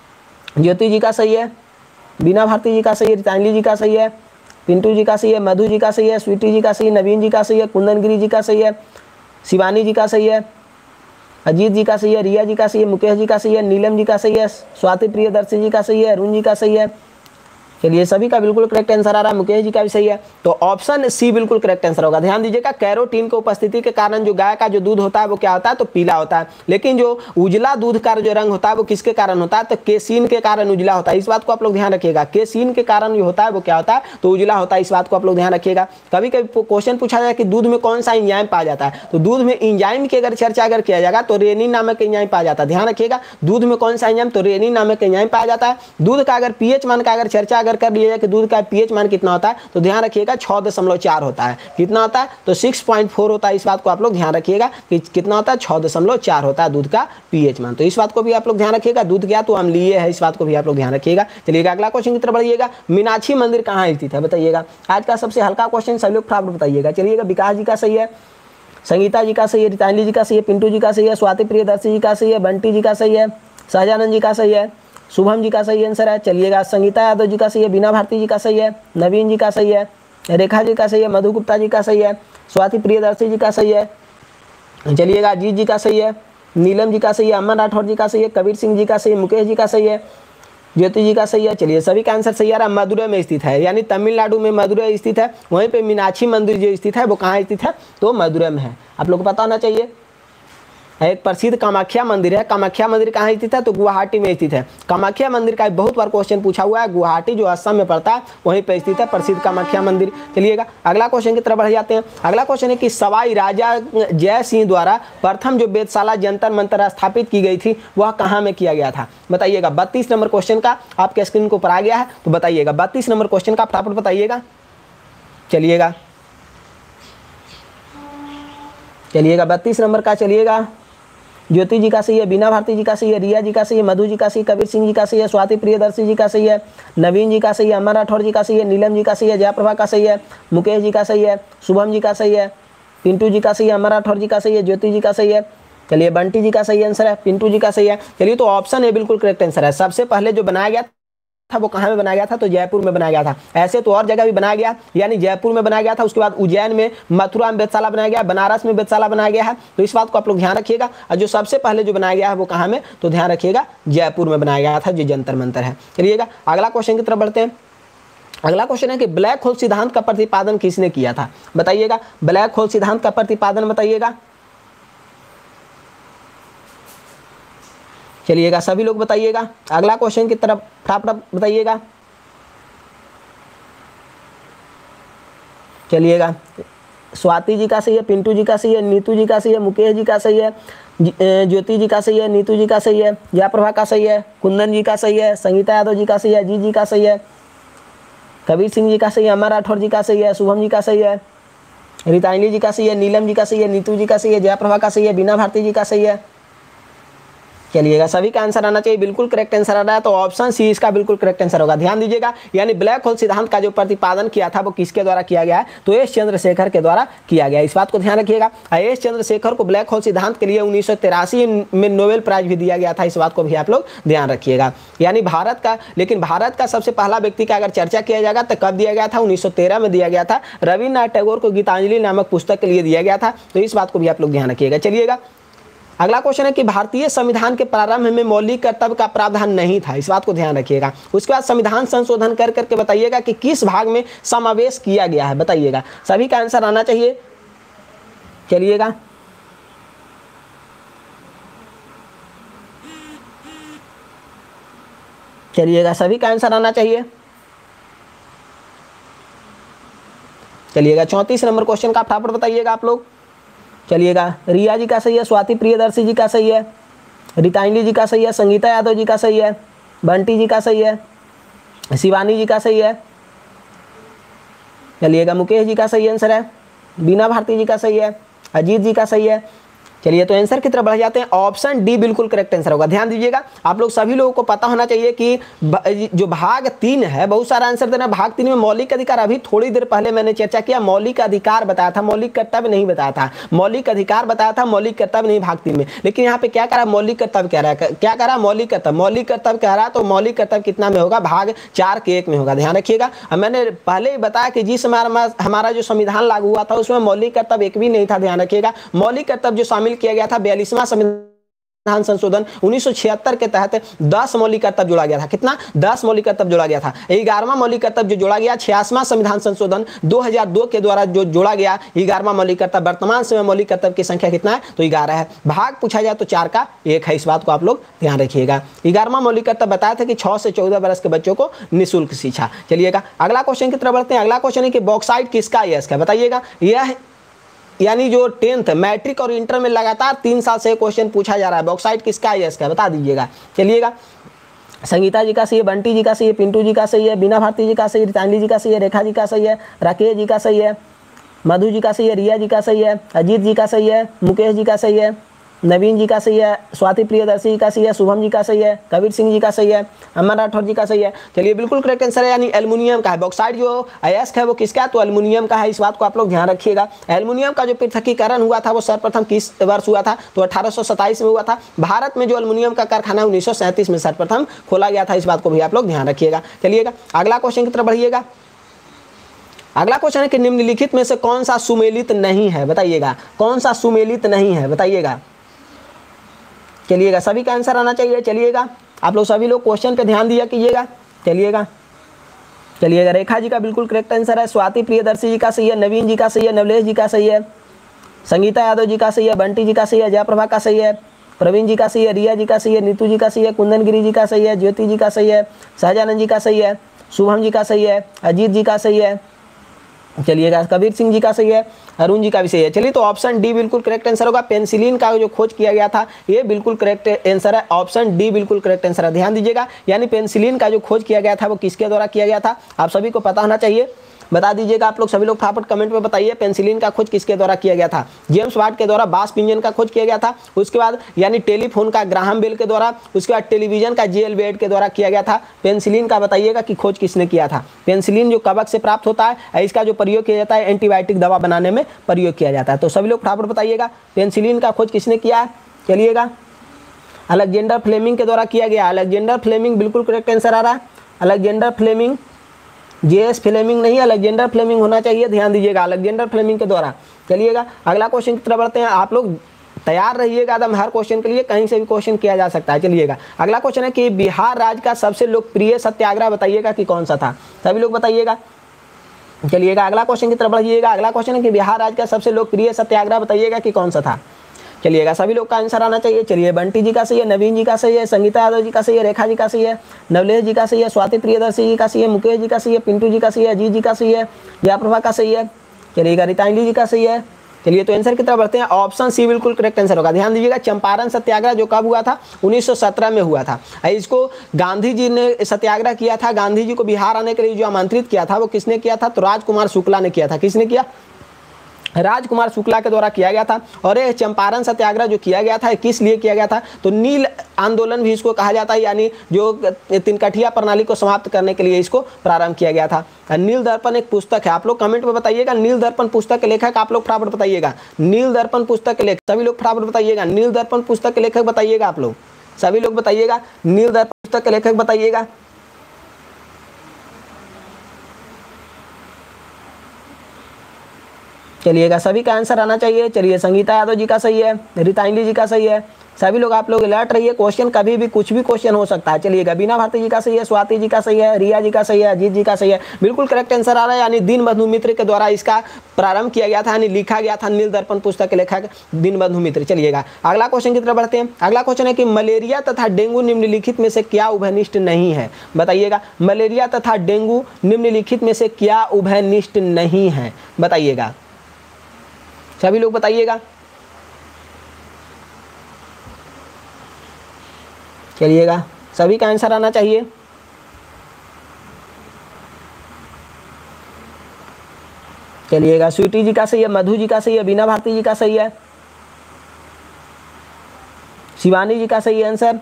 ज्योति जी का सही है, बीना भारती जी का सही है, रितांजलि जी का सही है, पिंटू जी का सही है, मधु जी का सही है, स्वीटी जी का सही है, नवीन जी का सही है, कुंदन गिरी जी का सही है, शिवानी जी का सही है, अजीत जी का सही है, रिया जी का सही है, मुकेश जी का सही है, नीलम जी का सही है, स्वाति प्रियदर्शी जी का सही है, अरुण जी का सही है। चलिए सभी का बिल्कुल करेक्ट आंसर आ रहा है, मुकेश जी का भी सही है, तो ऑप्शन सी बिल्कुल करेक्ट आंसर होगा। ध्यान दीजिएगा कैरोटीन की उपस्थिति के कारण जो गाय का जो दूध होता है वो क्या होता है तो पीला होता है, लेकिन जो उजला दूध का जो रंग होता है वो किसके कारण होता है तो केसीन के कारण उजला होता है। इस बात को आप लोग ध्यान रखिएगा, केसीन के कारण जो होता है वो क्या होता है तो उजला होता है, इस बात को आप लोग ध्यान रखिएगा। कभी कभी क्वेश्चन पूछा जाए कि दूध में कौन सा इंजाइम पाया जाता है, तो दूध में इंजाइम की अगर चर्चा अगर किया जाएगा तो रेनिन नामक इंजाइम पाया जाता है। ध्यान रखिएगा दूध में कौन सा इंजाइम तो रेनिन नामक इंजाइम पाया जाता है। दूध का अगर पीएच मान का अगर चर्चा अगर कर लिया जाए कि दूध का पीएच मान कितना होता है तो ध्यान रखिएगा छह दशमलव चार होता है। कितना होता है तो छह पॉइंट चार होता है, इस बात को आप लोग ध्यान रखिएगा कि कितना होता है छह दशमलव चार होता है दूध का पीएच मान, तो इस बात को भी आप लोग ध्यान रखिएगा। दूध क्या तो अम्लीय है, इस बात को भी आप लोग ध्यान रखिएगा। चलिएगा अगला क्वेश्चन की तरफ बढ़िएगा। मीनाक्षी मंदिर कहाँ स्थित है बताइएगा, आज का सबसे हल्का क्वेश्चन, सभी लोग फटाफट बताइएगा। चलिएगा विकास जी का सही है, संगीता जी का सही है, रितांजलि जी का सही है, पिंटू जी का सही है, स्वाति प्रियदर्शी जी का सही है, बंटी जी का सही है, सहजानंद जी का सही है, शुभम जी का सही आंसर है। चलिएगा संगीता यादव जी का सही है, बीना भारती जी का सही है, नवीन जी का सही है, रेखा जी का सही है, मधु गुप्ता जी का सही है, स्वाति प्रियदर्शी जी का सही है। चलिएगा अजीत जी का सही है, नीलम जी का सही है, अमन राठौर जी का सही है, कबीर सिंह जी का सही है, मुकेश जी का सही है, ज्योति जी का सही है। चलिए सभी का आंसर सही आ रहा है। मदुरै में स्थित है, यानी तमिलनाडु में मदुरै स्थित है, वहीं पे मीनाक्षी मंदिर जो स्थित है वो कहाँ स्थित है तो मदुरै में है, आप लोग को पता होना चाहिए। एक प्रसिद्ध कामाख्या मंदिर है। कामाख्या मंदिर कहाँ स्थित है? तो गुवाहाटी में स्थित है। कामाख्या मंदिर का बहुत बार क्वेश्चन पूछा हुआ है। गुवाहाटी जो असम में पड़ता है वहीं पर स्थित है प्रसिद्ध कामाख्या मंदिर। चलिएगा अगला क्वेश्चन की तरफ बढ़ जाते हैं। अगला क्वेश्चन है कि सवाई राजा जय सिंह द्वारा प्रथम जो वेधशाला जंतर मंतर स्थापित की गई थी वह कहाँ में किया गया था? बताइएगा। बत्तीस नंबर क्वेश्चन का आपके स्क्रीन के ऊपर आ गया है, तो बताइएगा बत्तीस नंबर क्वेश्चन का फटाफट बताइएगा। चलिएगा चलिएगा बत्तीस नंबर का चलिएगा। ज्योति जी का सही है, बीना भारती जी का सही है, रिया जी का सही है, मधु जी का सही है, कबीर सिंह जी का सही है, स्वाति प्रियदर्शी जी का सही है, नवीन जी का सही है, अमर राठौर जी का सही है, नीलम जी का सही है, जयप्रभा का सही है, मुकेश जी का सही है, शुभम जी का सही है, पिंटू जी का सही है, अमर राठौर जी का सही है, ज्योति जी का सही है। चलिए बंटी जी का सही आंसर है, पिंटू जी का सही है। चलिए तो ऑप्शन ए बिल्कुल करेक्ट आंसर है। सबसे पहले जो बनाया गया था वो कहाँ में बनाया गया था? तो जयपुर में बनाया गया था। ऐसे तो और जगह भी बनाया गया, यानी जयपुर में बनाया गया था, उसके बाद उज्जैन में, मथुरा में वेधशाला बनाया गया, बनारस में वेधशाला बनाया गया है। तो इस बात को आप लोग ध्यान रखिएगा। और जो सबसे पहले जो बनाया गया है वो कहाँ में? तो ध्यान रखिएगा जयपुर में बनाया गया था, जो जंतर मंतर है। चलिएगा अगला क्वेश्चन की तरफ बढ़ते हैं। अगला क्वेश्चन है कि ब्लैक होल सिद्धांत का प्रतिपादन किसने किया था? बताइएगा। ब्लैक होल सिद्धांत का प्रतिपादन बताइएगा। चलिएगा सभी लोग बताइएगा। अगला क्वेश्चन की तरफ फटाफट बताइएगा। चलिएगा स्वाति जी का सही है, पिंटू जी का सही है, नीतू जी का सही है, मुकेश जी का सही है, ज्योति जी का सही है, नीतू जी का सही है, जयप्रभा का सही है, कुंदन जी का सही है, संगीता यादव जी का सही है, जी जी का सही है, कबीर सिंह जी का सही है, अमर राठौर जी का सही है, शुभम जी का सही है, रिताइनी जी का सही है, नीलम जी का सही है, नीतू जी का सही है, जयप्रभा का सही है, बीना भारती जी का सही है। चलिएगा सभी का आंसर आना चाहिए, बिल्कुल करेक्ट आंसर आ रहा है, तो ऑप्शन सी इसका बिल्कुल करेक्ट आंसर होगा। ध्यान दीजिएगा, यानी ब्लैक होल सिद्धांत का जो प्रतिपादन किया था वो किसके द्वारा किया गया है? तो एस चंद्रशेखर के द्वारा किया गया। इस बात को ध्यान रखिएगा। एस चंद्रशेखर को ब्लैक होल सिद्धांत के लिए उन्नीस सौ तिरासी में नोबेल प्राइज भी दिया गया था। इस बात को भी आप लोग ध्यान रखिएगा। यानी भारत का, लेकिन भारत का सबसे पहला व्यक्ति का अगर चर्चा किया जाएगा तो कब दिया गया था? उन्नीस सौ तेरह में दिया गया था। रविन्द्रनाथ टैगोर को गीतांजलि नामक पुस्तक के लिए दिया गया था। तो इस बात को भी आप लोग ध्यान रखिएगा। चलिएगा अगला क्वेश्चन है कि भारतीय संविधान के प्रारंभ में मौलिक कर्तव्य का प्रावधान नहीं था। इस बात को ध्यान रखिएगा। उसके बाद संविधान संशोधन कर करके बताइएगा कि किस भाग में समावेश किया गया है? बताइएगा। सभी का आंसर आना चाहिए। चलिएगा चलिएगा सभी का आंसर आना चाहिए। चलिएगा चौंतीस नंबर क्वेश्चन का फटाफट बताइएगा आप लोग। चलिएगा रिया जी का सही है, स्वाति प्रियदर्शी जी का सही है, रिताइनी जी का सही है, संगीता यादव जी का सही है, बंटी जी का सही है, शिवानी जी का सही है। चलिएगा मुकेश जी का सही आंसर है, बीना भारती जी का सही है, अजीत जी का सही है। चलिए तो आंसर की तरफ बढ़ जाते हैं। ऑप्शन डी बिल्कुल करेक्ट आंसर होगा। ध्यान दीजिएगा, आप लोग सभी लोगों को पता होना चाहिए कि जो भाग तीन है, बहुत सारा आंसर देना। भाग तीन में मौलिक अधिकार, अभी थोड़ी देर पहले मैंने चर्चा किया, मौलिक अधिकार बताया था, मौलिक कर्तव्य नहीं बताया था। मौलिक अधिकार बताया था, मौलिक कर्तव्य नहीं भाग तीन में। लेकिन यहाँ पे क्या कह रहा है? मौलिक कर्तव्य कह रहा है। क्या कह रहा है? मौलिक कर्तव्य। मौलिक कर्तव्य कह रहा है, तो मौलिक कर्तव्य कितना में होगा? भाग चार के एक में होगा। ध्यान रखिएगा। मैंने पहले ही बताया कि जिस हमारा जो संविधान लागू हुआ था उसमें मौलिक कर्तव्य एक भी नहीं था। ध्यान रखिएगा। मौलिक कर्तव्य जो शामिल किया गया था बयालीसवां संविधान संशोधन उन्नीस सौ छिहत्तर के तहत दस मौलिक कर्तव्य जोड़ा गया था। कितना? दस मौलिक कर्तव्य जोड़ा गया था। ग्यारहवां मौलिक कर्तव्य जो जोड़ा गया छियासवां संविधान संशोधन दो हज़ार दो के द्वारा जो जोड़ा गया ग्यारहवां मौलिक कर्तव्य। वर्तमान समय मौलिक कर्तव्य की संख्या कितना है? तो ग्यारह है। भाग पूछा जाए तो चार का एक है। इस बात को आप लोग ध्यान रखिएगा। ग्यारहवां मौलिक कर्तव्य बताया था कि छह से चौदह वर्ष के बच्चों को निःशुल्क शिक्षा। चलिएगा अगला क्वेश्चन की तरफ बढ़ते हैं। अगला क्वेश्चन है कि बॉक्साइट किसका अयस्क है? बताइएगा। यह यानी जो टेंथ मैट्रिक और इंटर में लगातार तीन साल से क्वेश्चन पूछा जा रहा है, बॉक्साइट किसका अयस्क है? बता दीजिएगा। चलिएगा संगीता जी का सही है, बंटी जी का सही है, पिंटू जी का सही है, बीना भारती जी का सही है, रितांजलि जी का सही है, रेखा जी का सही है, राकेश जी का सही है, मधु जी का सही है, रिया जी का सही है, अजीत जी का सही है, मुकेश जी का सही है, नवीन जी का सही है, स्वाति प्रियदर्शी जी का सही है, शुभम जी का सही है, कबीर सिंह जी का सही है, अमर राठौर जी का सही है। चलिए बिल्कुल करेक्ट आंसर है, यानी एल्युमिनियम का है। बॉक्साइट जो अयस्क है वो किसका है? तो एल्युमिनियम का है। इस बात को आप लोग ध्यान रखिएगा। एल्युमिनियम का जो पृथकीकरण हुआ था वो सर्वप्रथम किस वर्ष हुआ था? तो अठारह सौ सत्ताईस में हुआ था। भारत में जो एल्युमिनियम का कारखाना उन्नीस सौ सैंतीस में सर्वप्रथम खोला गया था। इस बात को भी आप लोग ध्यान रखिएगा। चलिएगा अगला क्वेश्चन की तरफ बढ़िएगा। अगला क्वेश्चन है कि निम्नलिखित में से कौन सा सुमेलित नहीं है? बताइएगा। कौन सा सुमेलित नहीं है? बताइएगा। चलिएगा सभी का आंसर आना चाहिए। चलिएगा आप लोग सभी लोग क्वेश्चन पे ध्यान दिया कीजिएगा। चलिएगा चलिएगा रेखा जी का बिल्कुल करेक्ट आंसर है, स्वाति प्रियदर्शी जी का सही है, नवीन जी का सही है, नवलेश जी का सही है, संगीता यादव जी का सही है, बंटी जी का सही है, जयप्रभा का सही है, प्रवीण जी का सही है, रिया जी का सही है, नीतू जी का सही है, कुंदन गिरी जी का सही है, ज्योति जी का सही है, सहजानंद जी का सही है, शुभम जी का सही है, अजीत जी का सही है, चलिएगा कबीर सिंह जी का सही है, अरुण जी का भी सही है। चलिए तो ऑप्शन डी बिल्कुल करेक्ट आंसर होगा। पेनिसिलिन का जो खोज किया गया था ये बिल्कुल करेक्ट आंसर है, ऑप्शन डी बिल्कुल करेक्ट आंसर है। ध्यान दीजिएगा, यानी पेनिसिलिन का जो खोज किया गया था वो किसके द्वारा किया गया था, आप सभी को पता होना चाहिए। बता दीजिएगा आप लोग सभी लोग फटाफट कमेंट में बताइए पेनिसिलिन का खोज किसके द्वारा किया गया था। जेम्स वाट के द्वारा बास पिंजन का खोज किया गया था, उसके बाद यानी टेलीफोन का ग्राहम बेल के द्वारा, उसके बाद टेलीविजन का जे एल बेड के द्वारा किया गया था। पेनिसिलिन का बताइएगा कि खोज किसने किया था। पेनिसिलिन जो कवक से प्राप्त होता है, इसका जो प्रयोग किया जाता है एंटीबायोटिक दवा बनाने में प्रयोग किया जाता है। तो सभी लोग फटाफट बताइएगा पेनिसिलिन का खोज किसने किया है। चलिएगा अलेक्जेंडर फ्लेमिंग के द्वारा किया गया। अलेक्जेंडर फ्लेमिंग बिल्कुल करेक्ट आंसर आ रहा है। Alexander Fleming, J S Fleming नहीं, अलेक्जेंडर फ्लेमिंग होना चाहिए। ध्यान दीजिएगा अलेक्जेंडर फ्लेमिंग के द्वारा। चलिएगा अगला क्वेश्चन की तरफ बढ़ते हैं। आप लोग तैयार रहिएगा एकदम, हर क्वेश्चन के लिए कहीं से भी क्वेश्चन किया जा सकता है। चलिएगा अगला क्वेश्चन है कि बिहार राज्य का सबसे लोकप्रिय सत्याग्रह बताइएगा कि कौन सा था। सभी लोग बताइएगा। चलिएगा अगला क्वेश्चन की तरफ बढ़िएगा। अगला क्वेश्चन है कि बिहार राज्य का सबसे लोकप्रिय सत्याग्रह बताइएगा कि कौन सा था। चलिएगा सभी लोग का आंसर आना चाहिए। चलिए बंटी जी का सही है, नवीन जी का सही है, संगीता यादव जी का सही है, रेखा जी का सही है, नवलेश जी का सही है, स्वाति प्रियदर्शी जी का सही है, मुकेश जी का सही है, पिंटू जी का सही है, अजीत जी का सही है, जयप्रभा का सही है। चलिएगा रितांजलि जी का सही है। चलिए तो आंसर की तरफ बढ़ते हैं। ऑप्शन सी बिल्कुल करेक्ट आंसर होगा। ध्यान दीजिएगा चंपारण सत्याग्रह जो कब हुआ था, उन्नीस सौ सत्रह में हुआ था। इसको गांधी जी ने सत्याग्रह किया था। गांधी जी को बिहार आने के लिए जो आमंत्रित किया था वो किसने किया था, तो राजकुमार शुक्ला ने किया था। किसने किया, राजकुमार शुक्ला के द्वारा किया गया था। और ये चंपारण सत्याग्रह जो किया गया था किस लिए किया गया था, तो नील आंदोलन भी इसको कहा जाता है, यानी जो तिनकठिया प्रणाली को समाप्त करने के लिए इसको प्रारंभ किया गया था। नील दर्पण एक पुस्तक है, आप लोग कमेंट में बताइएगा नील दर्पण पुस्तक के लेखक आप लोग फटाफट बताइएगा। नील दर्पण पुस्तक के लेखक सभी लोग फटाफट बताइएगा। नील दर्पण पुस्तक के लेखक बताइएगा, आप लोग सभी लोग बताइएगा। नील दर्पण पुस्तक के लेखक बताइएगा। चलिएगा सभी का आंसर आना चाहिए। चलिए संगीता यादव जी का सही है, रितांजलि जी का सही है। सभी लोग आप लोग अलर्ट रहिए, क्वेश्चन कभी भी कुछ भी क्वेश्चन हो सकता है। चलिएगा बीना भारती जी का सही है, स्वाति जी का सही है, रिया जी का सही है, अजीत जी का सही है। बिल्कुल करेक्ट आंसर आ रहा है, यानी दीनबंधु मित्र के द्वारा इसका प्रारंभ किया गया था, यानी लिखा गया था। नील दर्पण पुस्तक के लेखक दीनबंधु मित्र। चलिएगा अगला क्वेश्चन की तरफ बढ़ते हैं। अगला क्वेश्चन है कि मलेरिया तथा डेंगू निम्नलिखित में से क्या उभयनिष्ठ नहीं है, बताइएगा। मलेरिया तथा डेंगू निम्नलिखित में से क्या उभयनिष्ठ नहीं है, बताइएगा। सभी लोग बताइएगा। चलिएगा सभी का आंसर आना चाहिए। चलिएगा स्वीटी जी का सही है, मधु जी का सही है, बीना भारती जी का सही है, शिवानी जी का सही है आंसर।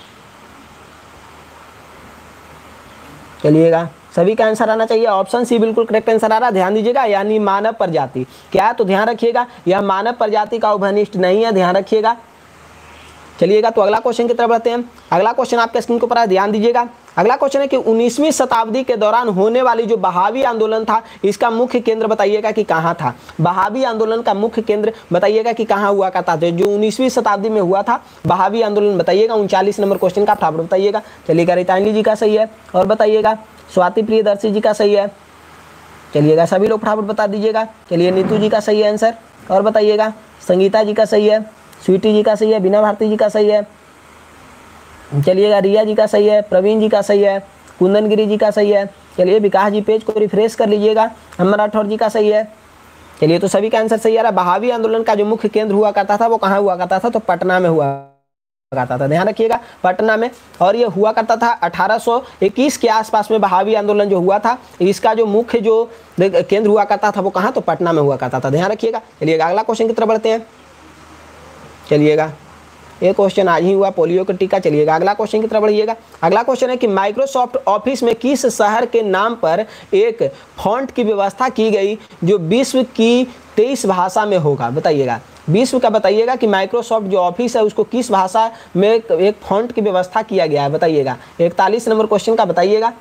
चलिएगा सभी का आंसर आना चाहिए। ऑप्शन सी बिल्कुल करेक्ट आंसर आ रहा है। ध्यान दीजिएगा, यानी मानव प्रजाति क्या है, तो ध्यान रखिएगा यह मानव प्रजाति का उभयनिष्ठ नहीं है, ध्यान रखिएगा। चलिएगा तो अगला क्वेश्चन की तरफ बढ़ते हैं। अगला क्वेश्चन आपके स्क्रीन के ऊपर है, ध्यान दीजिएगा। अगला क्वेश्चन है कि उन्नीसवीं शताब्दी के दौरान होने वाली जो बहावी आंदोलन था इसका मुख्य केंद्र बताइएगा कि कहाँ था। बहावी आंदोलन का मुख्य केंद्र बताइएगा कि कहाँ हुआ करता था, जो उन्नीसवीं शताब्दी में हुआ था बहावी आंदोलन, बताइएगा। उनचालीस नंबर क्वेश्चन का फटाफट बताइएगा। चलिएगा रितांजलि जी का सही है, और बताइएगा स्वाति प्रियदर्शी जी का सही है। चलिएगा सभी लोग फटाफट बता दीजिएगा। चलिए नीतू जी का सही है आंसर, और बताइएगा संगीता जी का सही है, स्वीटी जी का सही है, बीना भारती जी का सही है। चलिएगा रिया जी का सही है, प्रवीण जी का सही है, कुंदन गिरी जी का सही है। चलिए विकास जी पेज को रिफ्रेश कर लीजिएगा, अमर राठौर जी का सही है। चलिए तो सभी का आंसर सही आ रहा है। बहावी आंदोलन का जो मुख्य केंद्र हुआ करता था वो कहाँ हुआ करता था, तो पटना में हुआ करता था, ध्यान रखिएगा पटना में। और ये हुआ करता था अठारह सौ इक्कीस के आसपास में बहावी आंदोलन जो हुआ था, इसका जो मुख्य जो केंद्र हुआ करता था वो कहाँ, तो पटना में हुआ करता था, ध्यान रखिएगा। चलिएगा अगला क्वेश्चन की तरफ बढ़ते हैं। चलिएगा ये क्वेश्चन आज ही हुआ, पोलियो का टीका। चलिएगा अगला क्वेश्चन की तरफ बढ़िएगा। अगला क्वेश्चन है कि माइक्रोसॉफ्ट ऑफिस में किस शहर के नाम पर एक फॉन्ट की व्यवस्था की गई जो विश्व की तेईस भाषा में होगा, बताइएगा। विश्व का बताइएगा कि माइक्रोसॉफ्ट जो ऑफिस है उसको किस भाषा में एक फॉन्ट की व्यवस्था किया गया है, बताइएगा। इकतालीस नंबर क्वेश्चन का बताइएगा।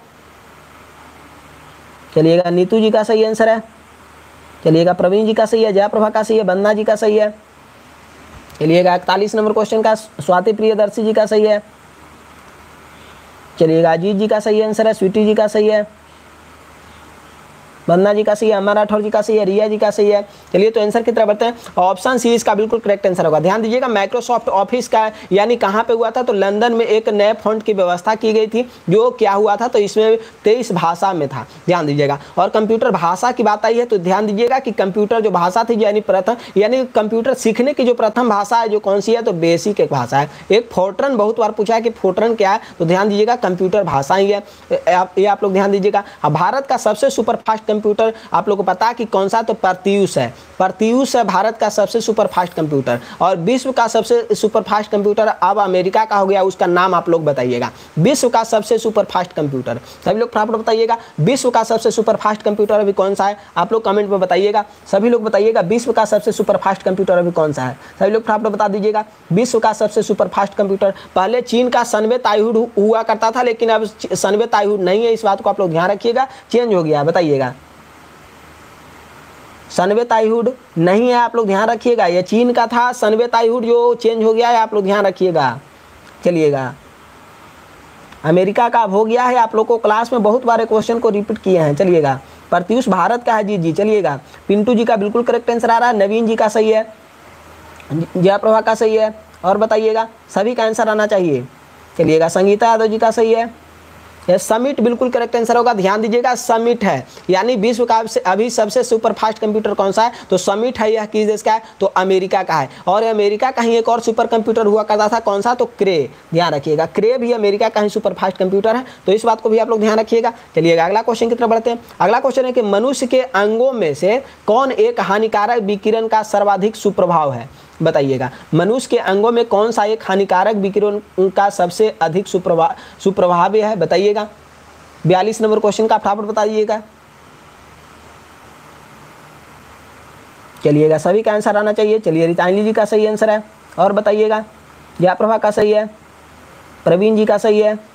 चलिएगा नीतू जी का सही आंसर है। चलिएगा प्रवीण जी का सही है, जयप्रभा का सही है, वंदना जी का सही है। चलिएगा इकतालीस नंबर क्वेश्चन का स्वाति प्रियदर्शी जी का सही है। चलिएगा अजीत जी का सही आंसर है, स्वीटी जी का सही है। वंदना जी का सही है, अमर राठौर जी का सही है, रिया जी का सही है। चलिए तो आंसर की तरफ बढ़ते हैं। ऑप्शन सी इसका बिल्कुल करेक्ट आंसर होगा। ध्यान दीजिएगा, माइक्रोसॉफ्ट ऑफिस का यानी कहाँ पे हुआ था, तो लंदन में एक नए फॉन्ट की व्यवस्था की गई थी, जो क्या हुआ था, तो इसमें तेईस भाषा में था। ध्यान दीजिएगा। और कंप्यूटर भाषा की बात आई है तो ध्यान दीजिएगा कि कंप्यूटर जो भाषा थी यानी प्रथम यानी कंप्यूटर सीखने की जो प्रथम भाषा है जो कौन सी है, तो बेसिक एक भाषा है। एक फोर्ट्रन बहुत बार पूछा है कि फोर्ट्रन क्या है, तो ध्यान दीजिएगा कंप्यूटर भाषा ही है, ये आप लोग ध्यान दीजिएगा। अब भारत का सबसे सुपर फास्ट कंप्यूटर आप लोग को पता है कि कौन सा, तो परत्यूष है। परत्यूष है भारत का सबसे सुपर फास्ट कंप्यूटर। और विश्व का सबसे सुपर फास्ट कंप्यूटर अब अमेरिका का हो गया, उसका नाम आप लोग बताइएगा। विश्व का सबसे सुपर फास्ट कंप्यूटर सभी लोग फटाफट बताइएगा, विश्व का सबसे सुपर फास्ट कंप्यूटर अभी कौन सा है, आप लोग कमेंट में बताइएगा। सभी लोग बताइएगा विश्व का सबसे सुपर फास्ट कंप्यूटर अभी कौन सा है, सभी लोग फटाफट बता दीजिएगा। विश्व का सबसे सुपर फास्ट कंप्यूटर, पहले चीन का सनवे ताइहुड हुआ करता था, लेकिन अब सनवे ताइहुड नहीं है, इस बात को आप लोग ध्यान रखिएगा, चेंज हो गया। बताइएगा, सनवे ताइहुड नहीं है, आप लोग ध्यान रखिएगा। ये चीन का था सनवे ताइहुड जो चेंज हो गया है, आप लोग ध्यान रखिएगा। चलिएगा, अमेरिका का अब हो गया है, आप लोग को क्लास में बहुत बार क्वेश्चन को रिपीट किए हैं। चलिएगा, प्रत्यूष भारत का है जी जी। चलिएगा, पिंटू जी का बिल्कुल करेक्ट आंसर आ रहा है, नवीन जी का सही है, जयप्रभा का सही है। और बताइएगा, सभी का आंसर आना चाहिए। चलिएगा, संगीता यादव जी का सही है, ये समिट बिल्कुल करेक्ट आंसर होगा। ध्यान दीजिएगा, समिट है यानी विश्व का अभी सबसे सुपर फास्ट कंप्यूटर कौन सा है, तो समिट है। यह किस देश का है, तो अमेरिका का है। और अमेरिका का ही एक और सुपर कंप्यूटर हुआ करता था, कौन सा, तो क्रे। ध्यान रखिएगा, क्रे भी अमेरिका का ही सुपर फास्ट कंप्यूटर है, तो इस बात को भी आप लोग ध्यान रखिएगा। चलिएगा, अगला क्वेश्चन की तरफ बढ़ते हैं। अगला क्वेश्चन है कि मनुष्य के अंगों में से कौन एक हानिकारक विकिरण का सर्वाधिक सुप्रभाव है। बताइएगा, मनुष्य के अंगों में कौन सा एक हानिकारक विकिरण का सबसे अधिक सुप्रभाव सुप्रभावी है। बताइएगा, बयालीस नंबर क्वेश्चन का फटाफट बता दीजिएगा। चलिएगा, सभी का आंसर आना चाहिए। चलिए, रितांजलि जी का सही आंसर है। और बताइएगा, जयप्रभा का सही है, प्रवीण जी का सही है।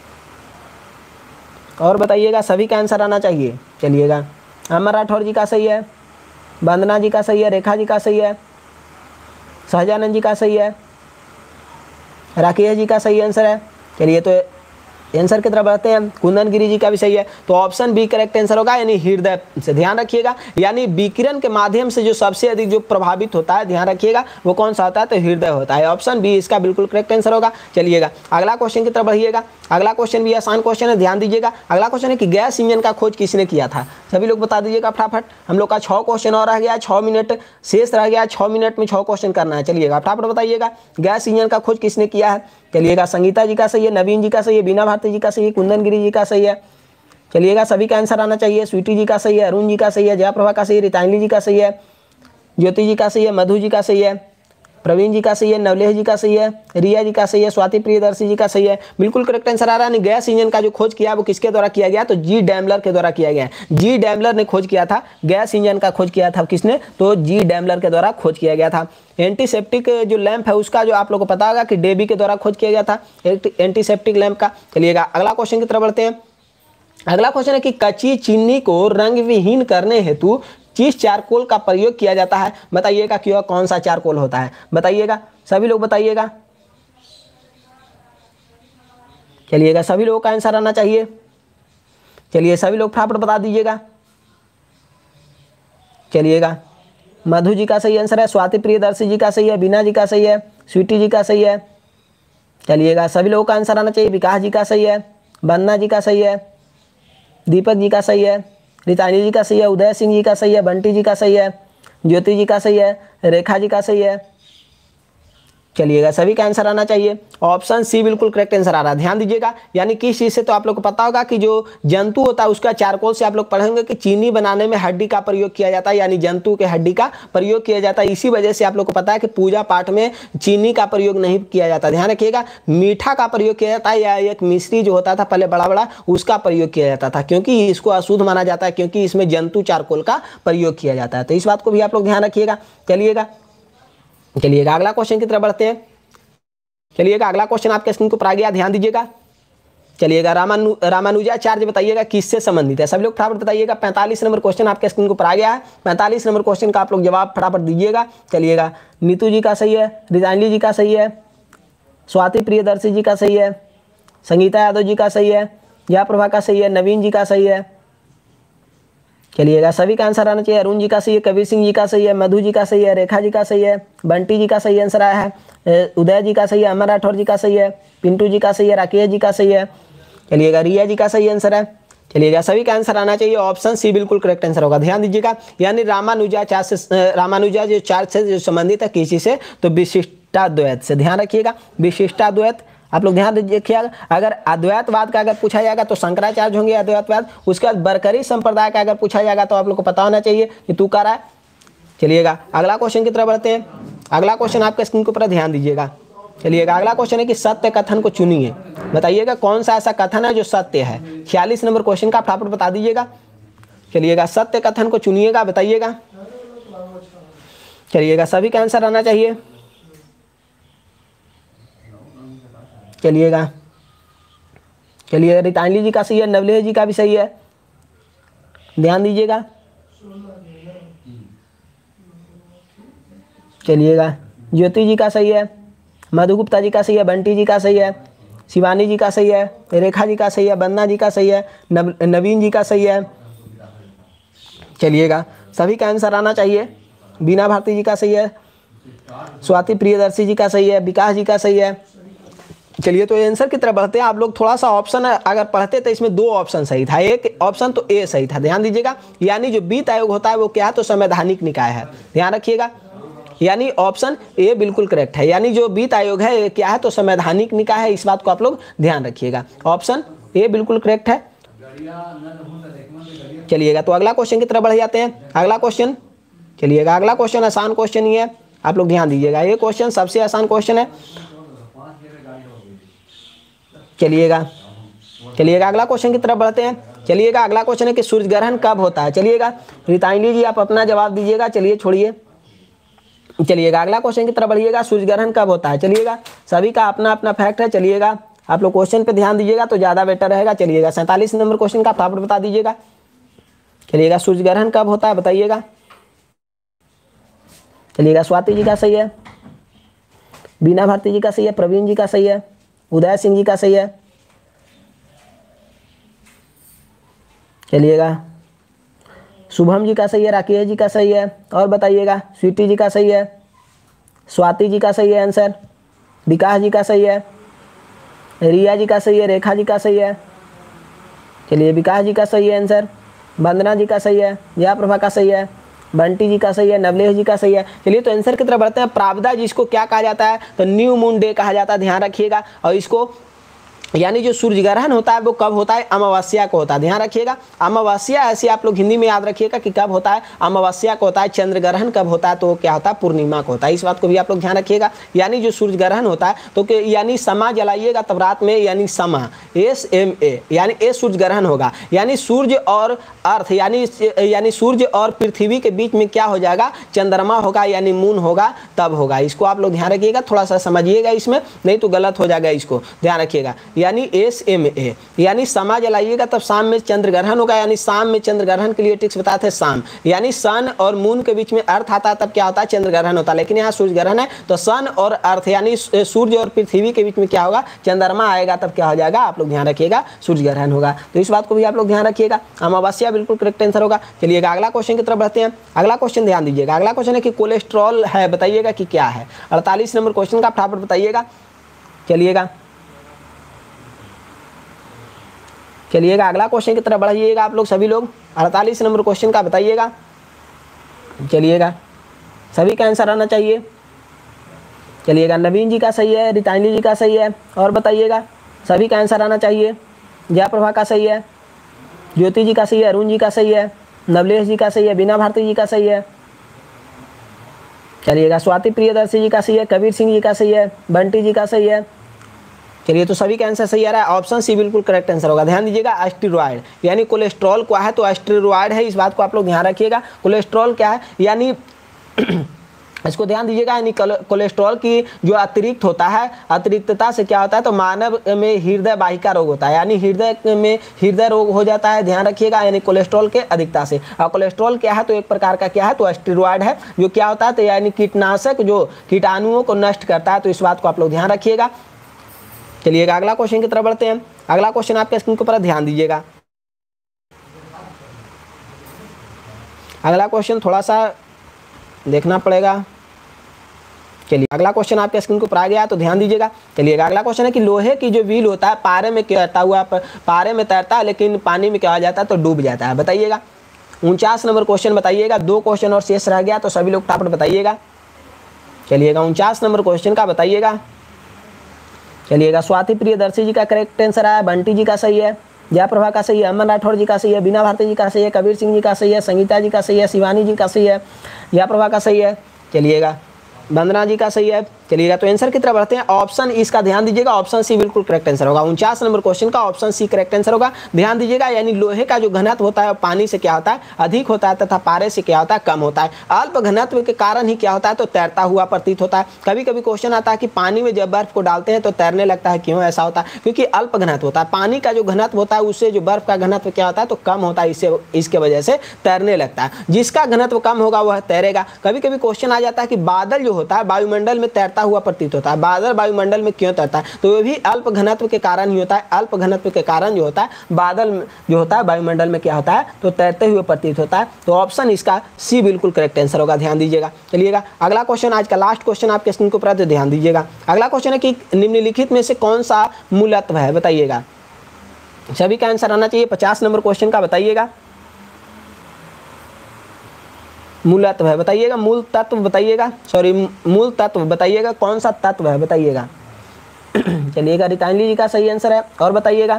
और बताइएगा, सभी का आंसर आना चाहिए। चलिएगा, अमर राठौर जी का सही है, वंदना जी का सही है, रेखा जी का सही है, सहजानंद जी का सही है, राकेश जी का सही आंसर है। चलिए तो आंसर की तरफ बढ़ते हैं। कुंदन गिरी जी का भी सही है, तो ऑप्शन बी करेक्ट आंसर होगा, यानी हृदय से। ध्यान रखिएगा, यानी विकिरण के माध्यम से जो सबसे अधिक जो प्रभावित होता है, ध्यान रखिएगा, वो कौन सा होता है, तो हृदय होता है। ऑप्शन बी इसका बिल्कुल करेक्ट आंसर होगा। चलिएगा, अगला क्वेश्चन की तरफ बढ़िएगा। अगला क्वेश्चन भी आसान क्वेश्चन है, ध्यान दीजिएगा। अगला क्वेश्चन है कि गैस इंजन का खोज किसने किया था। सभी लोग बता दीजिएगा फटाफट। हम लोग का छः क्वेश्चन और रह गया, छः मिनट शेष रह गया, छः मिनट में छः क्वेश्चन करना है। चलिएगा, फटाफट बताइएगा, गैस इंजन का खोज किसने किया है। चलिएगा, संगीता जी का सही है, नवीन जी का सही है, बीना भारती जी का सही है, कुंदन गिरी जी का सही है। चलिएगा, सभी का आंसर आना चाहिए। स्वीटी जी का सही है, अरुण जी का सही है, जयप्रभा का सही है, रितांजलि जी का सही है, ज्योति जी का सही है, मधु जी का सही है, प्रवीण जी का सही है, नवलेश जी का सही है, रिया जी का सही है, स्वाति प्रियदर्शी जी का सही है। बिल्कुल करेक्ट आंसर आ रहा है। गैस इंजन का जो खोज किया वो किसके द्वारा किया गया, तो जी डैमलर के द्वारा किया गया है। जी डैमलर ने खोज किया था, गैस इंजन का खोज किया था किसने, तो जी डैमलर के द्वारा खोज किया गया था। एंटीसेप्टिक जो लैंप है उसका जो आप लोगों को पता होगा कि डेबी के द्वारा खोज किया गया था, एंटीसेप्टिक लैंप का। चलिएगा, अगला क्वेश्चन की तरफ बढ़ते हैं। अगला क्वेश्चन है कि कच्ची चीनी को रंग विहीन करने हेतु किस चारकोल का प्रयोग किया जाता है। बताइएगा कि वह कौन सा चारकोल होता है। बताइएगा, सभी लोग बताइएगा। चलिएगा, सभी लोगों का आंसर आना चाहिए। चलिए, सभी लोग फटाफट बता दीजिएगा। चलिएगा, मधु जी का सही आंसर है, स्वाति प्रियदर्शी जी का सही है, बीना जी का सही है, स्वीटी जी का सही है। चलिएगा, सभी लोगों का आंसर आना चाहिए। विकास जी का सही है, वंदना जी का सही है, दीपक जी का सही है, रितानी जी का सही है, उदय सिंह जी का सही है, बंटी जी का सही है, ज्योति जी का सही है, रेखा जी का सही है। चलिएगा, सभी का आंसर आना चाहिए। ऑप्शन सी बिल्कुल करेक्ट आंसर आ रहा है। ध्यान दीजिएगा, यानी किस चीज़ से, तो आप लोग को पता होगा कि जो जंतु होता है उसका चारकोल से आप लोग पढ़ेंगे कि चीनी बनाने में हड्डी का प्रयोग किया जाता है, यानी जंतु के हड्डी का प्रयोग किया जाता है। इसी वजह से आप लोग को पता है कि पूजा पाठ में चीनी का प्रयोग नहीं किया जाता। ध्यान रखिएगा, मीठा का प्रयोग किया जाता है, या एक मिश्री जो होता था पहले बड़ा बड़ा, उसका प्रयोग किया जाता था, क्योंकि इसको अशुद्ध माना जाता है, क्योंकि इसमें जंतु चारकोल का प्रयोग किया जाता है। तो इस बात को भी आप लोग ध्यान रखिएगा। चलिएगा चलिएगा अगला क्वेश्चन की तरफ बढ़ते हैं। चलिएगा, अगला क्वेश्चन आपके स्क्रीन को पर आ गया, ध्यान दीजिएगा। चलिएगा, रामानु रामानुजाचार्य बताइएगा किससे संबंधित है। सभी लोग फटाफट बताइएगा। पैंतालीस नंबर क्वेश्चन आपके स्क्रीन को पर आ गया है। पैंतालीस नंबर क्वेश्चन का आप लोग जवाब फटाफट दीजिएगा। चलिएगा, नीतू जी का सही है, रितांजलि जी का सही है, स्वाति प्रियदर्शी जी का सही है, संगीता यादव जी का सही है, जयप्रभा का सही है, नवीन जी का सही है, चलिएगा सभी का आंसर आना चाहिए। अरुण जी का सही है, कबीर सिंह जी का सही है, मधु जी का सही है, रेखा जी का सही है, बंटी जी का सही आंसर आया है, उदय जी का सही है, अमर राठौर जी का सही है, पिंटू जी का सही है, राकेश जी का सही है। चलिएगा रिया जी का सही आंसर है। चलिएगा सभी का आंसर आना चाहिए। ऑप्शन सी बिल्कुल करेक्ट आंसर होगा। ध्यान दीजिएगा, यानी रामानुजाचार्य से रामानुजा जो चार्ज से जो संबंधित है किसी से, तो विशिष्टाद्वैत से। ध्यान रखिएगा विशिष्टाद्वैत, आप लोग ध्यान रखिएगा। अगर अद्वैतवाद का अगर पूछा जाएगा तो शंकराचार्य होंगे अद्वैतवाद। उसके बाद बरकरी संप्रदाय का अगर पूछा जाएगा तो आप लोग को पता होना चाहिए कि तू कह रहा है। चलिएगा अगला क्वेश्चन की तरफ बढ़ते हैं। अगला क्वेश्चन आपके स्क्रीन के ऊपर ध्यान दीजिएगा। चलिएगा अगला क्वेश्चन है कि सत्य कथन को चुनिए। बताइएगा कौन सा ऐसा कथन है जो सत्य है। छियालीस नंबर क्वेश्चन का फटाफट बता दीजिएगा। चलिएगा सत्य कथन को चुनिएगा, बताइएगा। चलिएगा सभी का आंसर आना चाहिए। चलिएगा चलिए रितांजलि जी का सही है, नवलेश जी का भी सही है, ध्यान दीजिएगा। चलिएगा ज्योति जी का सही है, मधु गुप्ता जी का सही है, बंटी जी का सही है, शिवानी जी का सही है, रेखा जी का सही है, बंदना जी का सही है, नव, नवीन जी का सही है। चलिएगा सभी का आंसर आना चाहिए। बीना भारती जी का सही है, स्वाति प्रियदर्शी जी का सही है, विकास जी का सही है। चलिए तो आंसर की तरफ बढ़ते हैं। आप लोग थोड़ा सा ऑप्शन अगर पढ़ते तो इसमें दो ऑप्शन सही था, एक ऑप्शन तो ए सही था। ध्यान दीजिएगा, यानी जो वित्त आयोग होता है वो क्या है, तो संवैधानिक निकाय है। ध्यान रखिएगा, यानी ऑप्शन ए बिल्कुल करेक्ट है। यानी जो वित्त आयोग है क्या है, तो संवैधानिक निकाय है। इस बात को आप लोग ध्यान रखिएगा, ऑप्शन ए बिल्कुल करेक्ट है। चलिएगा तो अगला क्वेश्चन की तरफ बढ़ जाते हैं। अगला क्वेश्चन, चलिएगा अगला क्वेश्चन आसान क्वेश्चन ही है, आप लोग ध्यान दीजिएगा। ये क्वेश्चन सबसे आसान क्वेश्चन है। चलिएगा चलिएगा अगला क्वेश्चन की तरफ बढ़ते हैं। चलिएगा अगला क्वेश्चन है कि सूर्य ग्रहण कब होता है। चलिएगा रितांजलि जी आप अपना जवाब दीजिएगा। चलिए छोड़िए, चलिएगा अगला क्वेश्चन की तरफ बढ़िएगा। सूर्य ग्रहण कब होता है। चलिएगा सभी का अपना अपना फैक्ट है। चलिएगा आप लोग क्वेश्चन पे ध्यान दीजिएगा तो ज़्यादा बेटर रहेगा। चलिएगा सैंतालीस नंबर क्वेश्चन का फटाफट बता दीजिएगा। चलिएगा सूर्य ग्रहण कब होता है बताइएगा। चलिएगा स्वाति जी का सही है, बीना भारती जी का सही है, प्रवीण जी का सही है, उदय सिंह जी का सही है। चलिएगा शुभम जी का सही है, राकेश जी का सही है, और बताइएगा स्वीटी जी का सही है, स्वाति जी का सही है आंसर, विकास जी का सही है, रिया जी का सही है, रेखा जी का सही है। चलिए विकास जी का सही है आंसर, वंदना जी का सही है, जया प्रभा का सही है, बंटी जी का सही है, नवलेश जी का सही है। चलिए तो आंसर की तरफ बढ़ते हैं। प्रावदा जिसको क्या कहा जाता है, तो न्यू मून डे कहा जाता है। ध्यान रखिएगा, और इसको यानी जो सूर्य ग्रहण होता है वो कब होता है, अमावस्या को होता है। ध्यान रखिएगा, अमावस्या ऐसे आप लोग हिंदी में याद रखिएगा कि कब होता है, अमावस्या को होता है। चंद्र ग्रहण कब होता है, तो क्या होता है, पूर्णिमा को होता है। इस बात को भी आप लोग ध्यान रखिएगा। यानी जो सूर्य ग्रहण होता है तो यानी समा जलाइएगा तब रात में, यानी समा एस एम ए, यानी ए सूर्य ग्रहण होगा। यानी सूर्य और अर्थ यानी यानी सूर्य और पृथ्वी के बीच में क्या हो जाएगा, चंद्रमा होगा, यानी मून होगा, तब होगा। इसको आप लोग ध्यान रखिएगा, थोड़ा सा समझिएगा इसमें, नहीं तो गलत हो जाएगा। इसको ध्यान रखिएगा, यानी एस एम ए, यानी समा जलाइएगा तब शाम में चंद्र ग्रहण होगा। यानी शाम में चंद्र ग्रहण के लिए टिक्स बताते हैं शाम, यानी सन और मून के बीच में अर्थ आता है तब क्या होता है, चंद्र ग्रहण होता है। लेकिन यहाँ सूर्य ग्रहण है तो सन और अर्थ यानी सूर्य और पृथ्वी के बीच में क्या होगा, चंद्रमा आएगा तब क्या हो जाएगा, आप लोग ध्यान रखिएगा, सूर्य ग्रहण होगा। तो इस बात को भी आप लोग ध्यान रखिएगा, अमावस्या बिल्कुल करेक्ट आंसर होगा। चलिएगा अगला क्वेश्चन की तरफ बढ़ते हैं। अगला क्वेश्चन ध्यान दीजिएगा। अगला क्वेश्चन है कि कोलेस्ट्रॉल है, बताइएगा कि क्या है। अड़तालीस नंबर क्वेश्चन का फटाफट बताइएगा। चलिएगा चलिएगा अगला क्वेश्चन की तरफ बढ़िएगा आप लोग सभी लोग। अड़तालीस नंबर क्वेश्चन का बताइएगा। चलिएगा सभी का आंसर आना चाहिए। चलिएगा नवीन जी का सही है, रितांजलि जी का सही है, और बताइएगा सभी का आंसर आना चाहिए। जया प्रभा का सही है, ज्योति जी का सही है, अरुण जी का सही है, नवलेश जी का सही है, बीना भारती जी का सही है। चलिएगा स्वाति प्रियदर्शी जी का सही है, कबीर सिंह जी का सही है, बंटी जी का सही है। चलिए तो सभी का आंसर सही आ रहा है, ऑप्शन सी बिल्कुल करेक्ट आंसर होगा। ध्यान दीजिएगा, एस्टेरॉयड यानी कोलेस्ट्रॉल क्या है, तो एस्टेरॉयड है। इस बात को आप लोग ध्यान रखिएगा। कोलेस्ट्रॉल क्या है, यानी इसको ध्यान दीजिएगा, यानी कोलेस्ट्रॉल की जो अतिरिक्त होता है, अतिरिक्तता से क्या होता है, तो मानव में हृदय वाहिका रोग होता है, यानी हृदय में हृदय रोग हो जाता है। ध्यान रखिएगा, यानी कोलेस्ट्रॉल के अधिकता से। और कोलेस्ट्रॉल क्या है, तो एक प्रकार का क्या है, तो एस्टेरॉयड है, जो क्या होता है, तो यानी कीटनाशक जो कीटाणुओं को नष्ट करता है। तो इस बात को आप लोग ध्यान रखिएगा। चलिएगा अगला क्वेश्चन की तरफ बढ़ते हैं। अगला क्वेश्चन आपके स्क्रीन के ऊपर ध्यान दीजिएगा। अगला क्वेश्चन थोड़ा सा देखना पड़ेगा। चलिए अगला क्वेश्चन आपके स्क्रीन को ऊपर आ गया तो ध्यान दीजिएगा। चलिएगा अगला क्वेश्चन है कि लोहे की जो व्हील होता है पारे में तैरता हुआ पारे में तैरता है लेकिन पानी में क्या हो जाता है तो डूब जाता है। बताइएगा उनचास नंबर क्वेश्चन बताइएगा। दो क्वेश्चन और शेष रह गया तो सभी लोग टापट बताइएगा। चलिएगा उनचास नंबर क्वेश्चन का बताइएगा। चलिएगा स्वाति प्रियदर्शी जी का करेक्ट आंसर आया, बंटी जी का सही है, जयप्रभा का सही है, अमन राठौर जी का सही है, बीना भारती जी का सही है, कबीर सिंह जी का सही है, संगीता जी का सही है, शिवानी जी का सही है, जयप्रभा का सही है। चलिएगा वंदना जी का सही है। चलिएगा तो आंसर की तरफ बढ़ते हैं। ऑप्शन इसका ध्यान दीजिएगा, ऑप्शन सी बिल्कुल करेक्ट आंसर होगा। उनचास नंबर क्वेश्चन का ऑप्शन सी करेक्ट आंसर होगा। ध्यान दीजिएगा यानी लोहे का जो घनत्व होता है पानी से क्या होता है अधिक होता है तथा पारे से क्या होता है कम होता है। अल्प घनत्व के कारण ही क्या होता है तो तैरता हुआ प्रतीत होता है। कभी कभी क्वेश्चन आता है कि पानी में जब बर्फ को डालते हैं तो तैरने लगता है, क्यों ऐसा होता है? क्योंकि अल्प घनत्व होता है, पानी का जो घनत्व होता है उससे जो बर्फ का घनत्व क्या होता है तो कम होता है, इससे इसके वजह से तैरने लगता है। जिसका घनत्व कम होगा वह तैरेगा। कभी कभी क्वेश्चन आ जाता है कि बादल जो होता है वायुमंडल में तैरता हुआ प्रतीत होता है, बादल वायुमंडल में क्यों तैरता है? तो ये भी अल्प घनत्व के कारण ही होता है। अल्प घनत्व के कारण जो होता है बादल जो होता है वायुमंडल में क्या होता है तो तैरते हुए प्रतीत होता है। तो ऑप्शन इसका सी बिल्कुल करेक्ट आंसर होगा, ध्यान दीजिएगा। चलिएगा अगला क्वेश्चन आज का लास्ट क्वेश्चन आपके स्क्रीन को ऊपर ध्यान दीजिएगा। अगला क्वेश्चन है कि निम्नलिखित में से कौन सा मूलत्व है? बताइएगा, सभी का आंसर आना चाहिए। पचास नंबर क्वेश्चन का बताइएगा। मूलत्व है बताइएगा, मूल तत्व बताइएगा, सॉरी मूल तत्व बताइएगा, कौन सा तत्व है बताइएगा। चलिएगा रितांजलि जी का सही आंसर है। और बताइएगा,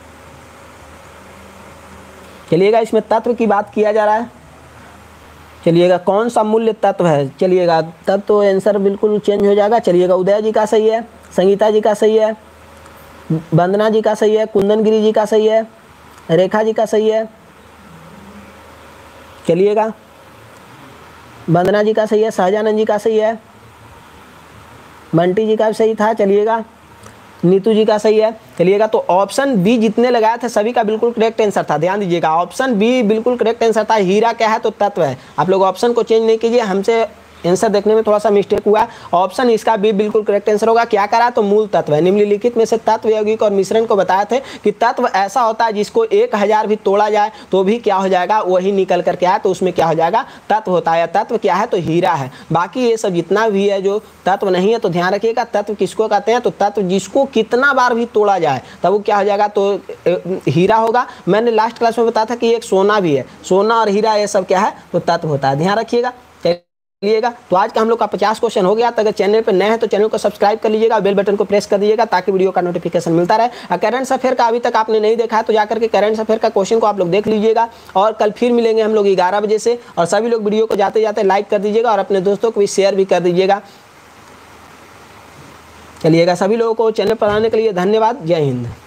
चलिएगा इसमें तत्व की बात किया जा रहा है। चलिएगा कौन सा मूल्य तत्व है? चलिएगा तब तो आंसर बिल्कुल चेंज हो जाएगा। चलिएगा उदय जी का सही है, संगीता जी का सही है, वंदना जी का सही है, कुंदन गिरी जी का सही है, रेखा जी का सही है। चलिएगा वंदना जी का सही है, सहजानंद जी का सही है, बंटी जी का भी सही था। चलिएगा नीतू जी का सही है। चलिएगा तो ऑप्शन बी जितने लगाए थे सभी का बिल्कुल करेक्ट आंसर था। ध्यान दीजिएगा ऑप्शन बी बिल्कुल करेक्ट आंसर था। हीरा क्या है तो तत्व है। आप लोग ऑप्शन को चेंज नहीं कीजिए, हमसे आंसर देखने में थोड़ा सा मिस्टेक हुआ। ऑप्शन इसका भी बिल्कुल करेक्ट आंसर होगा। क्या करा तो मूल तत्व है। निम्नलिखित में से तत्व यौगिक और मिश्रण को बताए थे कि तत्व ऐसा होता है जिसको एक हजार भी तोड़ा जाए तो भी क्या हो जाएगा वही निकल करके आए, तो उसमें क्या हो जाएगा तत्व होता है। तत्व क्या है तो हीरा है। बाकी ये सब जितना भी है जो तत्व नहीं है तो ध्यान रखिएगा तत्व किसको कहते हैं तो तत्व जिसको कितना बार भी तोड़ा जाए तब वो क्या हो जाएगा तो हीरा होगा। मैंने लास्ट क्लास में बताया था कि एक सोना भी है, सोना और हीरा ये सब क्या है तो तत्व होता है। ध्यान रखिएगा। चलिएगा तो आज का हम लोग का पचास क्वेश्चन हो गया। तो अगर चैनल पर नए हैं तो चैनल को सब्सक्राइब कर लीजिएगा, बेल बटन को प्रेस कर दीजिएगा ताकि वीडियो का नोटिफिकेशन मिलता रहे। करंट अफेयर का अभी तक आपने नहीं देखा है तो जाकर के करंट अफेयर का क्वेश्चन को आप लोग देख लीजिएगा। और कल फिर मिलेंगे हम लोग ग्यारह बजे से। और सभी लोग वीडियो को जाते जाते लाइक कर दीजिएगा और अपने दोस्तों को भी शेयर भी कर दीजिएगा। चलिएगा सभी लोगों को चैनल पर आने के लिए धन्यवाद। जय हिंद।